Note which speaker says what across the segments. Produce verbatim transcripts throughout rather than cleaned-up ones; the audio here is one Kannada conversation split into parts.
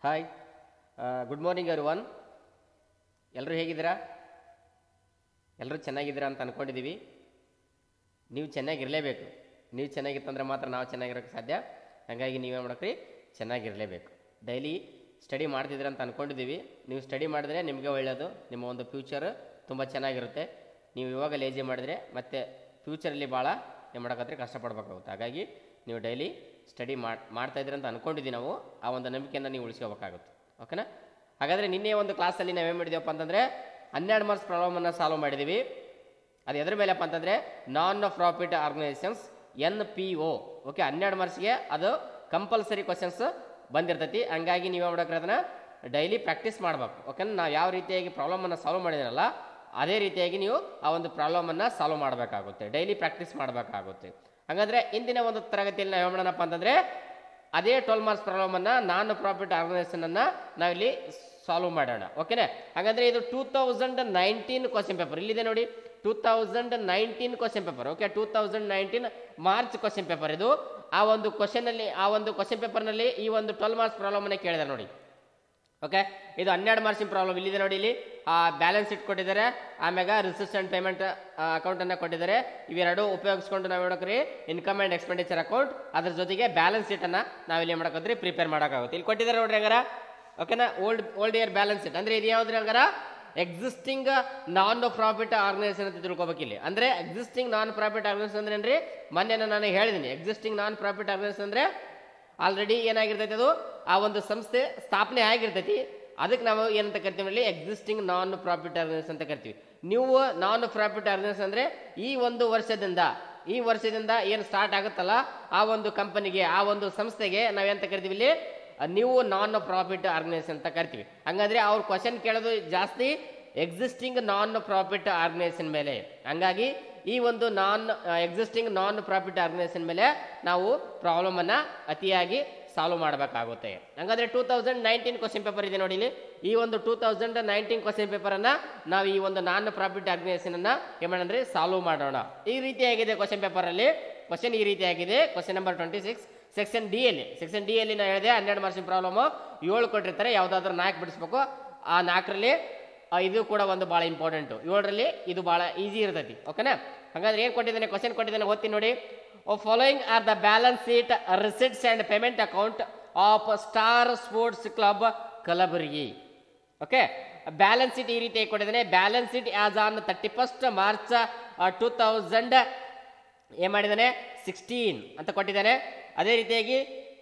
Speaker 1: Hi, good morning everyone. ಎಲ್ಲರೂ ಹೇಗಿದ್ದೀರಾ? ಎಲ್ಲರೂ ಚೆನ್ನಾಗಿದ್ದೀರಾ ಅಂತ ಅಂದ್ಕೊಂಡಿದ್ದೀವಿ. ನೀವು ಚೆನ್ನಾಗಿರಲೇಬೇಕು. ನೀವು ಚೆನ್ನಾಗಿತ್ತಂದ್ರೆ ಮಾತ್ರ ನಾವು ಚೆನ್ನಾಗಿರೋಕ್ಕೆ ಸಾಧ್ಯ. ಹಾಗಾಗಿ ನೀವೇ ಮಾಡೋಕ್ರಿ, ಚೆನ್ನಾಗಿರಲೇಬೇಕು. ಡೈಲಿ ಸ್ಟಡಿ ಮಾಡ್ತಿದ್ದೀರ ಅಂತ ಅಂದ್ಕೊಂಡಿದ್ದೀವಿ. ನೀವು ಸ್ಟಡಿ ಮಾಡಿದ್ರೆ ನಿಮಗೆ ಒಳ್ಳೆಯದು. ನಿಮ್ಮ ಒಂದು ಫ್ಯೂಚರ್ ತುಂಬ ಚೆನ್ನಾಗಿರುತ್ತೆ. ನೀವು ಇವಾಗ ಲೇಜಿ ಮಾಡಿದರೆ ಮತ್ತೆ ಫ್ಯೂಚರಲ್ಲಿ ಭಾಳ ಏನು ಮಾಡೋಕ್ಕಾದ್ರೆ ಕಷ್ಟಪಡಬೇಕಾಗುತ್ತೆ. ಹಾಗಾಗಿ ನೀವು ಡೈಲಿ ಸ್ಟಡಿ ಮಾಡಿ ಮಾಡ್ತಾಯಿದ್ದೀರ ಅಂತ ಅಂದ್ಕೊಂಡಿದ್ದೀವಿ ನಾವು. ಆ ಒಂದು ನಂಬಿಕೆಯನ್ನು ನೀವು ಉಳಿಸ್ಕೋಬೇಕಾಗುತ್ತೆ. ಓಕೆನಾ? ಹಾಗಾದರೆ ನಿನ್ನೆ ಒಂದು ಕ್ಲಾಸಲ್ಲಿ ನಾವೇನು ಮಾಡಿದ್ದೀವಪ್ಪ ಅಂತಂದರೆ ಹನ್ನೆರಡು ಮಾರ್ಕ್ಸ್ ಪ್ರಾಬ್ಲಮನ್ನು ಸಾಲ್ವ್ ಮಾಡಿದ್ದೀವಿ. ಅದು ಎದ್ರ ಮೇಲೆಪ್ಪ ಅಂತಂದರೆ non profit organisations N P O. Okay, ಹನ್ನೆರಡು ಮಾರ್ಕ್ಸ್ಗೆ ಅದು ಕಂಪಲ್ಸರಿ ಕ್ವಶನ್ಸ್ ಬಂದಿರ್ತೈತಿ. ಹಂಗಾಗಿ ನೀವು ಮಾಡೋಕೆ ಅದನ್ನು ಡೈಲಿ ಪ್ರಾಕ್ಟೀಸ್ ಮಾಡಬೇಕು. ಓಕೆನಾ? ನಾವು ಯಾವ ರೀತಿಯಾಗಿ ಪ್ರಾಬ್ಲಮನ್ನು ಸಾಲ್ವ್ ಮಾಡಿದ್ರಲ್ಲ ಅದೇ ರೀತಿಯಾಗಿ ನೀವು ಆ ಒಂದು ಪ್ರಾಬ್ಲಮನ್ನು ಸಾಲ್ವ್ ಮಾಡಬೇಕಾಗುತ್ತೆ. ಡೈಲಿ ಪ್ರಾಕ್ಟೀಸ್ ಮಾಡಬೇಕಾಗುತ್ತೆ. ಹಾಗಾದರೆ ಇಂದಿನ ಒಂದು ತರಗತಿಯಲ್ಲಿ ನಾವು ಮಾಡೋಣಪ್ಪ ಅಂತಂದರೆ ಅದೇ ಟ್ವೆಲ್ ಮಾರ್ಕ್ಸ್ ಪ್ರಾಬ್ಲಮನ್ನು ನಾನ್ ಪ್ರಾಫಿಟ್ ಆರ್ಗನೈಸೇಷನನ್ನು ನಾವಿಲ್ಲಿ ಸಾಲ್ವ್ ಮಾಡೋಣ. ಓಕೆನಾ? ಹಾಗಾದರೆ ಇದು two thousand nineteen question paper ಇಲ್ಲಿದೆ ನೋಡಿ. Two thousand nineteen question paper. Okay, two thousand nineteen March question paper ಇದು. ಆ ಒಂದು ಕ್ವಶನಲ್ಲಿ ಆ ಒಂದು ಕ್ವಶನ್ ಪೇಪರ್ನಲ್ಲಿ ಈ ಒಂದು ಟ್ವೆಲ್ ಮಾರ್ಕ್ಸ್ ಪ್ರಾಬ್ಲಮನ್ನು ಕೇಳಿದ್ದಾರೆ ನೋಡಿ. ಓಕೆ, ಇದು ಹನ್ನೆರಡು ಮಾರ್ಕ್ಸಿನ ಪ್ರಾಬ್ಲಮ್ ಇಲ್ಲಿದೆ ನೋಡಿ. ಇಲ್ಲಿ ಆ ಬ್ಯಾಲೆನ್ಸ್ ಶೀಟ್ ಕೊಟ್ಟಿದ್ದಾರೆ, ಆಮ್ಯಾಗ ರಿಸಿಪ್ಟ್ಸ್ ಆ್ಯಂಡ್ ಪೇಮೆಂಟ್ ಅಕೌಂಟನ್ನು ಕೊಟ್ಟಿದ್ದಾರೆ. ಇವೆರಡು ಉಪಯೋಗಿಸ್ಕೊಂಡು ನಾವು ನೋಡೋಕ್ರಿ ಇನ್ಕಮ್ ಆ್ಯಂಡ್ ಎಕ್ಸ್ಪೆಂಡಿಚರ್ ಅಕೌಂಟ್, ಅದ್ರ ಜೊತೆಗೆ ಬ್ಯಾಲೆನ್ಸ್ ಶೀಟನ್ನು ನಾವಿಲ್ಲಿ ಮಾಡೋಕ್ಕಾದ್ರೆ ಪ್ರಿಪೇರ್ ಮಾಡೋಕ್ಕಾಗುತ್ತೆ. ಇಲ್ಲಿ ಕೊಟ್ಟಿದ್ದಾರೆ ನೋಡ್ರಿ ಹಂಗಾರ. ಓಕೆನಾ? Old old year balance sheet ಅಂದರೆ ಇದು ಯಾವ್ದ್ರಿ ಹಂಗಾರ? ಎಕ್ಸಿಸ್ಟಿಂಗ್ ನಾನ್ ಪ್ರಾಫಿಟ್ ಆರ್ಗನೈಸೇಷನ್ ಅಂತ ತಿಳ್ಕೊಬೇಕು ಇಲ್ಲಿ. ಅಂದರೆ ಎಕ್ಸಿಸ್ಟಿಂಗ್ ನಾನ್ ಪ್ರಾಫಿಟ್ ಆರ್ಗನೈಸೇಷನ್ ಅಂದ್ರೆ ಏನ್ರಿ? ಮೊನ್ನೆ ನಾನು ಹೇಳಿದ್ದೀನಿ. ಎಕ್ಸಿಸ್ಟಿಂಗ್ ನಾನ್ ಪ್ರಾಫಿಟ್ ಆರ್ಗನೈಸೇಷನ್ ಅಂದರೆ ಆಲ್ರೆಡಿ ಏನಾಗಿರ್ತೈತಿ, ಅದು ಆ ಒಂದು ಸಂಸ್ಥೆ ಸ್ಥಾಪನೆ ಆಗಿರ್ತೈತಿ. ಅದಕ್ಕೆ ನಾವು ಏನಂತ ಕರಿತೀವಿ ಅಲ್ಲಿ? ಎಕ್ಸಿಸ್ಟಿಂಗ್ ನಾನ್ ಪ್ರಾಫಿಟ್ ಆರ್ಗನೈಸೇಷನ್ ಅಂತ ಕರಿತೀವಿ. ನೀವು ನಾನ್ ಪ್ರಾಫಿಟ್ ಆರ್ಗನೈಸೇಷನ್ ಅಂದರೆ ಈ ಒಂದು ವರ್ಷದಿಂದ ಈ ವರ್ಷದಿಂದ ಏನು ಸ್ಟಾರ್ಟ್ ಆಗುತ್ತಲ್ಲ ಆ ಒಂದು ಕಂಪನಿಗೆ, ಆ ಒಂದು ಸಂಸ್ಥೆಗೆ ನಾವೇಂತ ಕರಿತೀವಿ ಇಲ್ಲಿ? ನೀವು ನಾನ್ ಪ್ರಾಫಿಟ್ ಆರ್ಗನೈಸೇಷನ್ ಅಂತ ಕರಿತೀವಿ. ಹಂಗಂದ್ರೆ ಅವ್ರು ಕ್ವಶನ್ ಕೇಳೋದು ಜಾಸ್ತಿ ಎಕ್ಸಿಸ್ಟಿಂಗ್ ನಾನ್ ಪ್ರಾಫಿಟ್ ಆರ್ಗನೈಸೇಷನ್ ಮೇಲೆ. ಹಂಗಾಗಿ ಈ ಒಂದು non existing non profit organisation ಮೇಲೆ ನಾವು ಪ್ರಾಬ್ಲಮನ್ನು ಅತಿಯಾಗಿ ಸಾಲ್ವ್ ಮಾಡಬೇಕಾಗುತ್ತೆ. ಹಂಗಾದ್ರೆ two thousand nineteen question paper ಇದೆ ನೋಡಿ ಇಲ್ಲಿ. ಈ ಒಂದು ಟೂ ತೌಸಂಡ್ ನೈನ್ಟೀನ್ ಕ್ವಶನ್ ಪೇಪರನ್ನು ನಾವು ಈ ಒಂದು ನಾನ್ ಪ್ರಾಫಿಟ್ ಆರ್ಗನೈಸೇಷನನ್ನು ಏನು ಮಾಡೋಣ? ಸಾಲ್ವ್ ಮಾಡೋಣ. ಈ ರೀತಿಯಾಗಿದೆ ಕ್ವಶನ್ ಪೇಪರಲ್ಲಿ. ಕ್ವಶನ್ ಈ ರೀತಿಯಾಗಿದೆ. Question number twenty six section D ಅಲ್ಲಿ. ಸೆಕ್ಷನ್ ಡಿ ಅಲ್ಲಿ ನಾನು ಹೇಳಿದೆ ಹನ್ನೆರಡು ಮಾರ್ಕ್ಸಿನ ಪ್ರಾಬ್ಲಮ್ ಏಳು ಕೊಟ್ಟಿರ್ತಾರೆ. ಯಾವುದಾದ್ರೂ ನಾಲ್ಕು ಬಿಡಿಸ್ಬೇಕು. ಆ ನಾಲ್ಕರಲ್ಲಿ ಇದು ಕೂಡ ಒಂದು ಭಾಳ ಇಂಪಾರ್ಟೆಂಟು. ಏಳರಲ್ಲಿ ಇದು ಭಾಳ ಈಸಿ ಇರ್ತೈತಿ. ಓಕೆನಾ? ಹಾಗಾದ್ರೆ ಏನು ಕೊಟ್ಟಿದ್ದಾನೆ? ಕ್ವಶನ್ ಕೊಟ್ಟಿದ್ದಾನೆ, ಓದ್ತೀನಿ ನೋಡಿ. Following are the balance sheet, receipts and payment account of star sports club Kalaburagi. Okay, balance sheet ಈ ರೀತಿ ಕೊಟ್ಟಿದ್ದಾನೆ. Balance sheet as on thirty first March two thousand ಏನು ಮಾಡಿದ್ದಾನೆ? ಸಿಕ್ಸ್ಟೀನ್ ಅಂತ ಕೊಟ್ಟಿದ್ದಾನೆ. ಅದೇ ರೀತಿಯಾಗಿ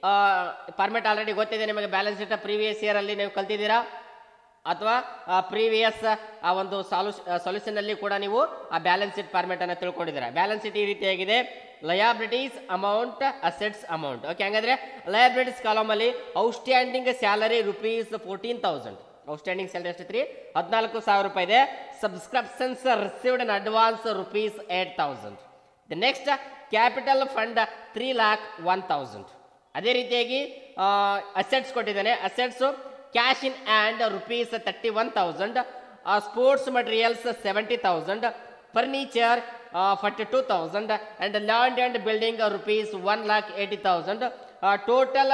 Speaker 1: ಫಾರ್ಮೆಟ್ ಆಲ್ರೆಡಿ ಗೊತ್ತಿದೆ ನಿಮಗೆ. ಬ್ಯಾಲೆನ್ಸ್ ಶೀಟ್ ಪ್ರೀವಿಯಸ್ ಇಯರ್ ಅಲ್ಲಿ ನೀವು ಕಲ್ತಿದ್ದೀರಾ, ಅಥವಾ ಪ್ರೀವಿಯಸ್ ಆ ಒಂದು ಸಾಲ್ಯೂ ಸೊಲ್ಯೂಷನ್ ಅಲ್ಲಿ ಕೂಡ ನೀವು ಆ ಬ್ಯಾಲೆನ್ಸ್ ಶೀಟ್ ಫಾರ್ಮೆಟ್ ಅನ್ನು ತಿಳ್ಕೊಂಡಿದ್ದೀರಾ. ಬ್ಯಾಲೆನ್ಸ್ ಶೀಟ್ ಈ ರೀತಿಯಾಗಿದೆ. Liabilities amount, assets amount. Okay, ಹಂಗಾದ್ರೆ ಲಯಾಬಿಲಿಟೀಸ್ ಕಾಲಮ್ ಅಲ್ಲಿ outstanding salary rupees fourteen thousand. Outstanding salary ಎಷ್ಟಿತ್ರಿ? ಹದಿನಾಲ್ಕು ಸಾವಿರ ರೂಪಾಯಿ ಇದೆ. Subscriptions received in advance rupees eight thousand. The next capital fund three lakh one thousand. ಅದೇ ರೀತಿಯಾಗಿ ಅಸೆಟ್ಸ್ ಕೊಟ್ಟಿದ್ದಾನೆ. Assets cash in hand rupees thirty one thousand. Sports materials seventy thousand. Furniture forty two thousand. And land and building rupees one lakh eighty thousand. Total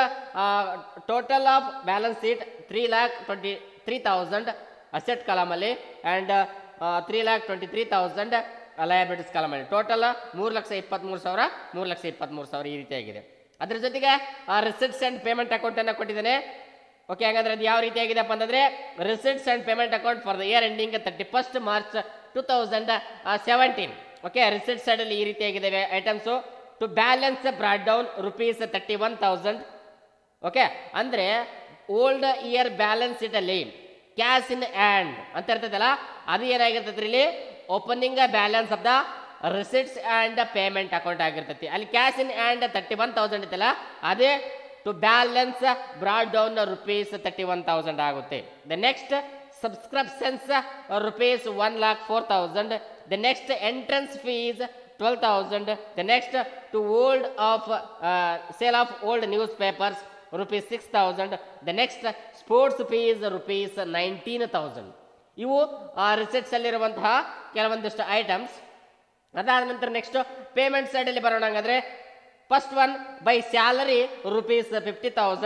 Speaker 1: total of balance sheet three lakh twenty three thousand asset ಕಾಲಮಲ್ಲಿ. And three lakh twenty three thousand liabilities ಕಾಲಮಲ್ಲಿ. ಟೋಟಲ್ ಮೂರು ಲಕ್ಷ ಇಪ್ಪತ್ತ್ಮೂರು ಸಾವಿರ ಮೂರು ಲಕ್ಷ ಇಪ್ಪತ್ತ್ಮೂರು ಸಾವಿರ ಈ ರೀತಿಯಾಗಿದೆ. ಅದ್ರ ಜೊತೆಗೆ ರಿಸಿಟ್ಸ್ ಆ್ಯಂಡ್ ಪೇಮೆಂಟ್ ಅಕೌಂಟನ್ನು ಕೊಟ್ಟಿದ್ದಾನೆ. ಓಕೆ, ಹಾಗಾದ್ರೆ ಅದು ಯಾವ ರೀತಿಯಾಗಿದೆಪ್ಪ ಅಂತಂದರೆ receipts and payment account for the year ending thirty first March two thousand seventeen. Okay, receipts ಸೈಡಲ್ಲಿ ಈ ರೀತಿಯಾಗಿದ್ದಾವೆ items. To balance brought down rupees thirty one thousand. Okay, ಅಂದರೆ ಓಲ್ಡ್ ಇಯರ್ ಬ್ಯಾಲೆನ್ಸ್ ಶೀಟಲ್ಲಿ ಕ್ಯಾಶ್ ಇನ್ ಹ್ಯಾಂಡ್ ಅಂತ ಇರ್ತೈತಲ್ಲ, ಅದು ಏನಾಗಿರ್ತೈತ್ರಿ ಇಲ್ಲಿ? Opening balance of the receipts and payment account ಆಗಿರ್ತೈತಿ. ಅಲ್ಲಿ cash in hand thirty one thousand ಇತ್ತಲ್ಲ, ಅದೇ to balance brought down rupees thirty one thousand ಆಗುತ್ತೆ. The next subscriptions rupees one lakh four thousand. The next entrance fees twelve thousand. The next to old of sale of old newspapers rupees six thousand. The next sports fees rupees nineteen thousand. ಇವು ರಿಸಿಟ್ಸ್ ಅಲ್ಲಿರುವಂತಹ ಕೆಲವೊಂದಿಷ್ಟು ಐಟಮ್ಸ್. ಅದಾದ ನಂತರ ನೆಕ್ಸ್ಟ್ ಪೇಮೆಂಟ್ ಸೈಡಲ್ಲಿ ಬರೋಣ. ಹಂಗಾದ್ರೆ first one by salary rupees fifty thousand.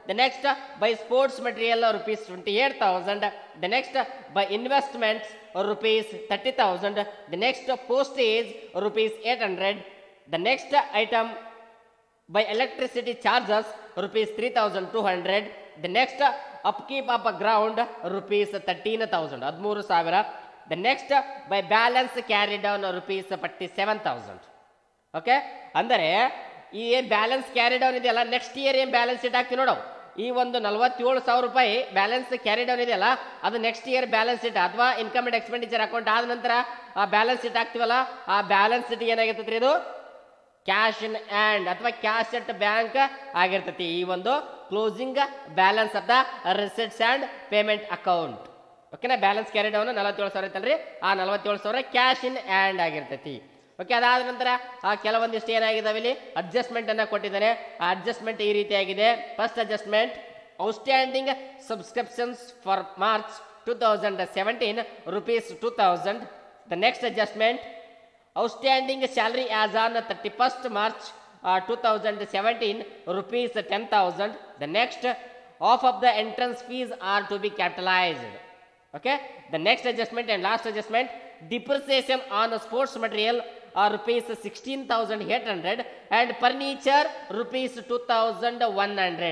Speaker 1: The next uh, by sports material uh, rupees twenty-eight thousand. The next uh, by investments uh, rupees thirty thousand. The next uh, postage uh, rupees eight hundred. The next uh, item by electricity charges rupees three thousand two hundred. The next uh, upkeep of a ground uh, rupees thirteen thousand. ಹದಿಮೂರು ಸಾವಿರ. The next uh, by balance carried down uh, rupees forty-seven thousand. Okay, ಅಂದರೆ ಈ ಏನು ಬ್ಯಾಲೆನ್ಸ್ ಕ್ಯಾರಿ ಡೌನ್ ಇದೆಯಲ್ಲ, ನೆಕ್ಸ್ಟ್ ಇಯರ್ ಏನು ಬ್ಯಾಲೆನ್ಸ್ ಶೀಟ್ ಹಾಕ್ತೀವಿ ನೋಡು, ಈ ಒಂದು ನಲವತ್ತೇಳು ಸಾವಿರ ರೂಪಾಯಿ ಬ್ಯಾಲೆನ್ಸ್ ಕ್ಯಾರಿ ಡೌನ್ ಇದೆಯಲ್ಲ, ಅದು ನೆಕ್ಸ್ಟ್ ಇಯರ್ ಬ್ಯಾಲೆನ್ಸ್ ಶೀಟ್ ಅಥವಾ ಇನ್ಕಮ್ ಅಂಡ್ ಎಕ್ಸ್ಪೆಂಡಿಚರ್ ಅಕೌಂಟ್ ಆದ ನಂತರ ಆ ಬ್ಯಾಲೆನ್ಸ್ ಶೀಟ್ ಹಾಕ್ತೀವಲ್ಲ, ಆ ಬ್ಯಾಲೆನ್ಸ್ ಶೀಟ್ ಏನಾಗಿರ್ತೈತಿ, ಇದು ಕ್ಯಾಶ್ ಇನ್ ಹ್ಯಾಂಡ್ ಅಥವಾ ಕ್ಯಾಶ್ ಅಟ್ ಬ್ಯಾಂಕ್ ಆಗಿರ್ತೈತಿ. ಈ ಒಂದು closing balance of the receipts and payment account. ಓಕೆನಾ, ಬ್ಯಾಲೆನ್ಸ್ ಕ್ಯಾರಿ ಡೌನ್ ನಲವತ್ತೇಳು ಸಾವಿರ ಐತಲ್ರಿ, ಆ ನಲವತ್ತೇಳು ಸಾವಿರ ಕ್ಯಾಶ್ ಇನ್ ಹ್ಯಾಂಡ್ ಆಗಿರ್ತೈತಿ. ಓಕೆ, ಅದಾದ ನಂತರ ಆ ಕೆಲವೊಂದಿಷ್ಟು ಏನಾಗಿದ್ದಾವೆ ಇಲ್ಲಿ ಅಡ್ಜಸ್ಟ್ಮೆಂಟ್ ಅನ್ನ ಕೊಟ್ಟಿದ್ದಾನೆ. ಆ ಅಡ್ಜಸ್ಟ್ಮೆಂಟ್ ಈ ರೀತಿಯಾಗಿದೆ. First adjustment, outstanding subscriptions for March two thousand seventeen rupees two thousand. The next adjustment, outstanding salary as on thirty first March two thousand seventeen rupees ten thousand. The next, of of the entrance fees are to be capitalised. Okay, the next adjustment and last adjustment, depreciation on sports material are rupees sixteen thousand eight hundred and furniture rupees two thousand one hundred.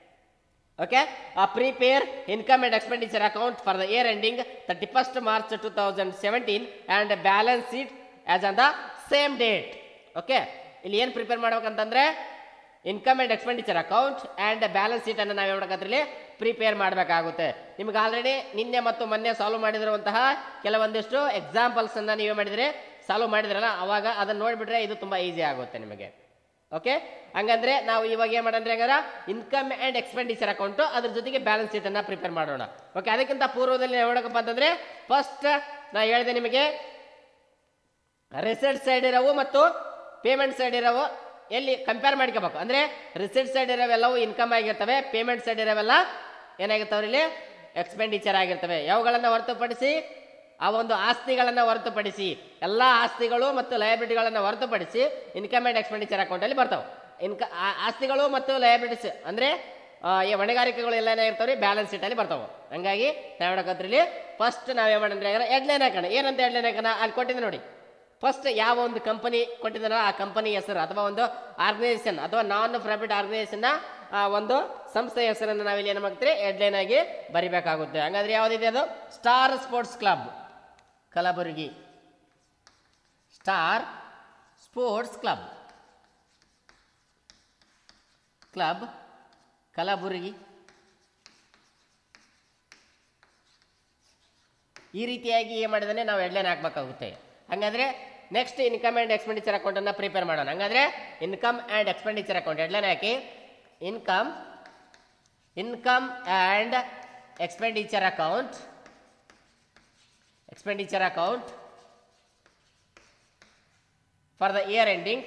Speaker 1: Okay, a prepare income and expenditure account for the year ending thirty-first March two thousand seventeen and balance sheet as on the same date. Okay, ಇಲ್ಲಿ ಏನು ಪ್ರಿಪೇರ್ ಮಾಡ್ಬೇಕಂತಂದ್ರೆ income and expenditure account and balance ಶೀಟನ್ನು ನಾವು ಹೇಳ್ಬೇಕಂದ್ರೆ ಪ್ರಿಪೇರ್ ಮಾಡಬೇಕಾಗುತ್ತೆ. ನಿಮ್ಗೆ ಆಲ್ರೆಡಿ ನಿನ್ನೆ ಮತ್ತು ಮೊನ್ನೆ ಸಾಲ್ವ್ ಮಾಡಿದಿರುವಂತಹ ಕೆಲವೊಂದಿಷ್ಟು ಎಕ್ಸಾಂಪಲ್ಸನ್ನು ನೀವೇ ಮಾಡಿದರೆ ಸಾಲ್ವ್ ಮಾಡಿದ್ರಲ್ಲ, ಅವಾಗ ಅದನ್ನು ನೋಡಿಬಿಟ್ರೆ ಇದು ತುಂಬ ಈಸಿ ಆಗುತ್ತೆ ನಿಮಗೆ. ಓಕೆ, ಹಂಗಂದ್ರೆ ನಾವು ಇವಾಗ ಏನು ಮಾಡೋಣ ಹಂಗಾರ, ಇನ್ಕಮ್ ಆ್ಯಂಡ್ ಎಕ್ಸ್ಪೆಂಡಿಚರ್ ಅಕೌಂಟು ಅದ್ರ ಜೊತೆಗೆ ಬ್ಯಾಲೆನ್ಸ್ ಶೀಟನ್ನು ಪ್ರಿಪೇರ್ ಮಾಡೋಣ. ಓಕೆ, ಅದಕ್ಕಿಂತ ಪೂರ್ವದಲ್ಲಿ ನಾವು ಹೇಳೋಕಪ್ಪ ಅಂತಂದರೆ ಫಸ್ಟ್ ನಾ ಹೇಳಿದೆ ನಿಮಗೆ ರಿಸಿಟ್ ಸೈಡ್ ಇರೋವು ಮತ್ತು ಪೇಮೆಂಟ್ ಸೈಡ್ ಇರೋವು ಎಲ್ಲಿ ಕಂಪೇರ್ ಮಾಡ್ಕೋಬೇಕು ಅಂದರೆ ರಿಸಿಟ್ ಸೈಡ್ ಇರೋವೆಲ್ಲವೂ ಇನ್ಕಮ್ ಆಗಿರ್ತವೆ, ಪೇಮೆಂಟ್ ಸೈಡ್ ಇರೋವೆಲ್ಲ ಏನಾಗಿರ್ತಾವ್ರಿ ಇಲ್ಲಿ ಎಕ್ಸ್ಪೆಂಡಿಚರ್ ಆಗಿರ್ತವೆ. ಯಾವುಗಳನ್ನು ಹೊರತುಪಡಿಸಿ ಆ ಒಂದು ಆಸ್ತಿಗಳನ್ನು ಹೊರತುಪಡಿಸಿ ಎಲ್ಲ ಆಸ್ತಿಗಳು ಮತ್ತು ಲಯಬಿಲಿಟಿಗಳನ್ನು ಹೊರತುಪಡಿಸಿ ಇನ್ಕಮ್ ಆ್ಯಂಡ್ ಎಕ್ಸ್ಪೆಂಡಿಚರ್ ಅಕೌಂಟಲ್ಲಿ ಬರ್ತಾವೆ. ಇನ್ಕ ಆಸ್ತಿಗಳು ಮತ್ತು ಲಯಬಿಲಿಟೀಸ್ ಅಂದರೆ ಈ ಹೊಣೆಗಾರಿಕೆಗಳು ಎಲ್ಲ ಏನಾಗಿರ್ತಾವ್ರಿ ಬ್ಯಾಲೆನ್ಸ್ ಶೀಟಲ್ಲಿ ಬರ್ತಾವೆ. ಹಂಗಾಗಿ ನಾವು ಹೇಳಕತ್ರಲ್ಲಿ ಫಸ್ಟ್ ನಾವೇನು ಮಾಡಂದ್ರೆ ಹೆಡ್ಲೈನ್ ಹಾಕೋಣ. ಏನಂತ ಹೆಡ್ಲೈನ್ ಹಾಕೋಣ, ಅಲ್ಲಿ ಕೊಟ್ಟಿದ್ದೆ ನೋಡಿ. ಫಸ್ಟ್ ಯಾವ ಒಂದು ಕಂಪನಿ ಕೊಟ್ಟಿದ್ದಾರೋ ಆ ಕಂಪನಿ ಹೆಸರು ಅಥವಾ ಒಂದು ಆರ್ಗನೈಸೇಷನ್ ಅಥವಾ ನಾನ್ ಪ್ರಾಫಿಟ್ ಆರ್ಗನೈಸೇಷನ್ನ ಒಂದು ಸಂಸ್ಥೆಯ ಹೆಸರನ್ನು ನಾವಿಲ್ಲಿ ಏನು ಮಾಡ್ತೀವಿ ಹೆಡ್ಲೈನ್ ಆಗಿ ಬರಿಬೇಕಾಗುತ್ತೆ. ಹಂಗಾದ್ರೆ ಯಾವುದಿದೆ ಅದು, star sports club Kalaburagi, star sports club club Kalaburagi. ಈ ರೀತಿಯಾಗಿ ಏನು ಮಾಡಿದಾನೆ ನಾವು ಹೆಡ್ಲೈನ್ ಹಾಕಬೇಕಾಗುತ್ತೆ. ಹಂಗಾದ್ರೆ ನೆಕ್ಸ್ಟ್ ಇನ್ಕಮ್ ಆ್ಯಂಡ್ ಎಕ್ಸ್ಪೆಂಡಿಚರ್ ಅಕೌಂಟನ್ನು ಪ್ರಿಪೇರ್ ಮಾಡೋಣ. ಹಂಗಾದ್ರೆ income and expenditure account headline ಹಾಕಿ income income and expenditure account expenditure account for the year ending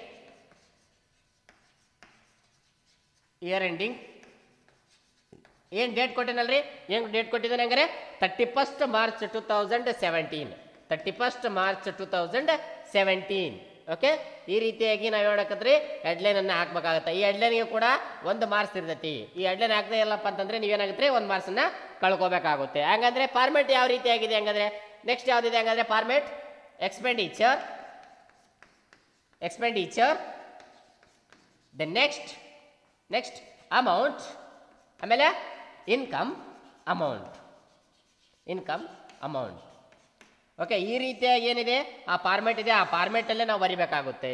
Speaker 1: year ending ಏನು ಡೇಟ್ ಕೊಟ್ಟಿನಲ್ರಿ, ಏನು ಡೇಟ್ ಕೊಟ್ಟಿದ್ದಾನೆ ಹಂಗಾರೆ thirty first March two thousand seventeen thirty first March two thousand seventeen. Okay, ಈ ರೀತಿಯಾಗಿ ನಾವು ಹೇಳಕತ್ರಿ ಹೆಡ್ಲೈನ್ ಅನ್ನು ಹಾಕ್ಬೇಕಾಗತ್ತೆ. ಈ ಹೆಡ್ಲೈನ್ಗೆ ಕೂಡ ಒಂದು ಮಾರ್ಕ್ಸ್ ಇರ್ತೈತಿ. ಈ ಹೆಡ್ಲೈನ್ ಹಾಕದೇ ಇಲ್ಲಪ್ಪ ಅಂತಂದ್ರೆ ನೀವೇನಾಗುತ್ತೆ ಒಂದು ಮಾರ್ಕ್ಸನ್ನ ಕಳ್ಕೋಬೇಕಾಗುತ್ತೆ. ಹಂಗಂದ್ರೆ ಫಾರ್ಮೆಟ್ ಯಾವ ರೀತಿಯಾಗಿದೆ ಹಂಗಂದ್ರೆ ನೆಕ್ಸ್ಟ್ ಯಾವುದಿದೆ ಹಂಗಂದ್ರೆ format expenditure expenditure the next next amount, ಆಮೇಲೆ income amount income amount. Okay, ಈ ರೀತಿಯಾಗಿ ಏನಿದೆ ಆ ಫಾರ್ಮೆಟ್ ಇದೆ, ಆ ಫಾರ್ಮೆಟಲ್ಲೇ ನಾವು ಬರಿಬೇಕಾಗುತ್ತೆ.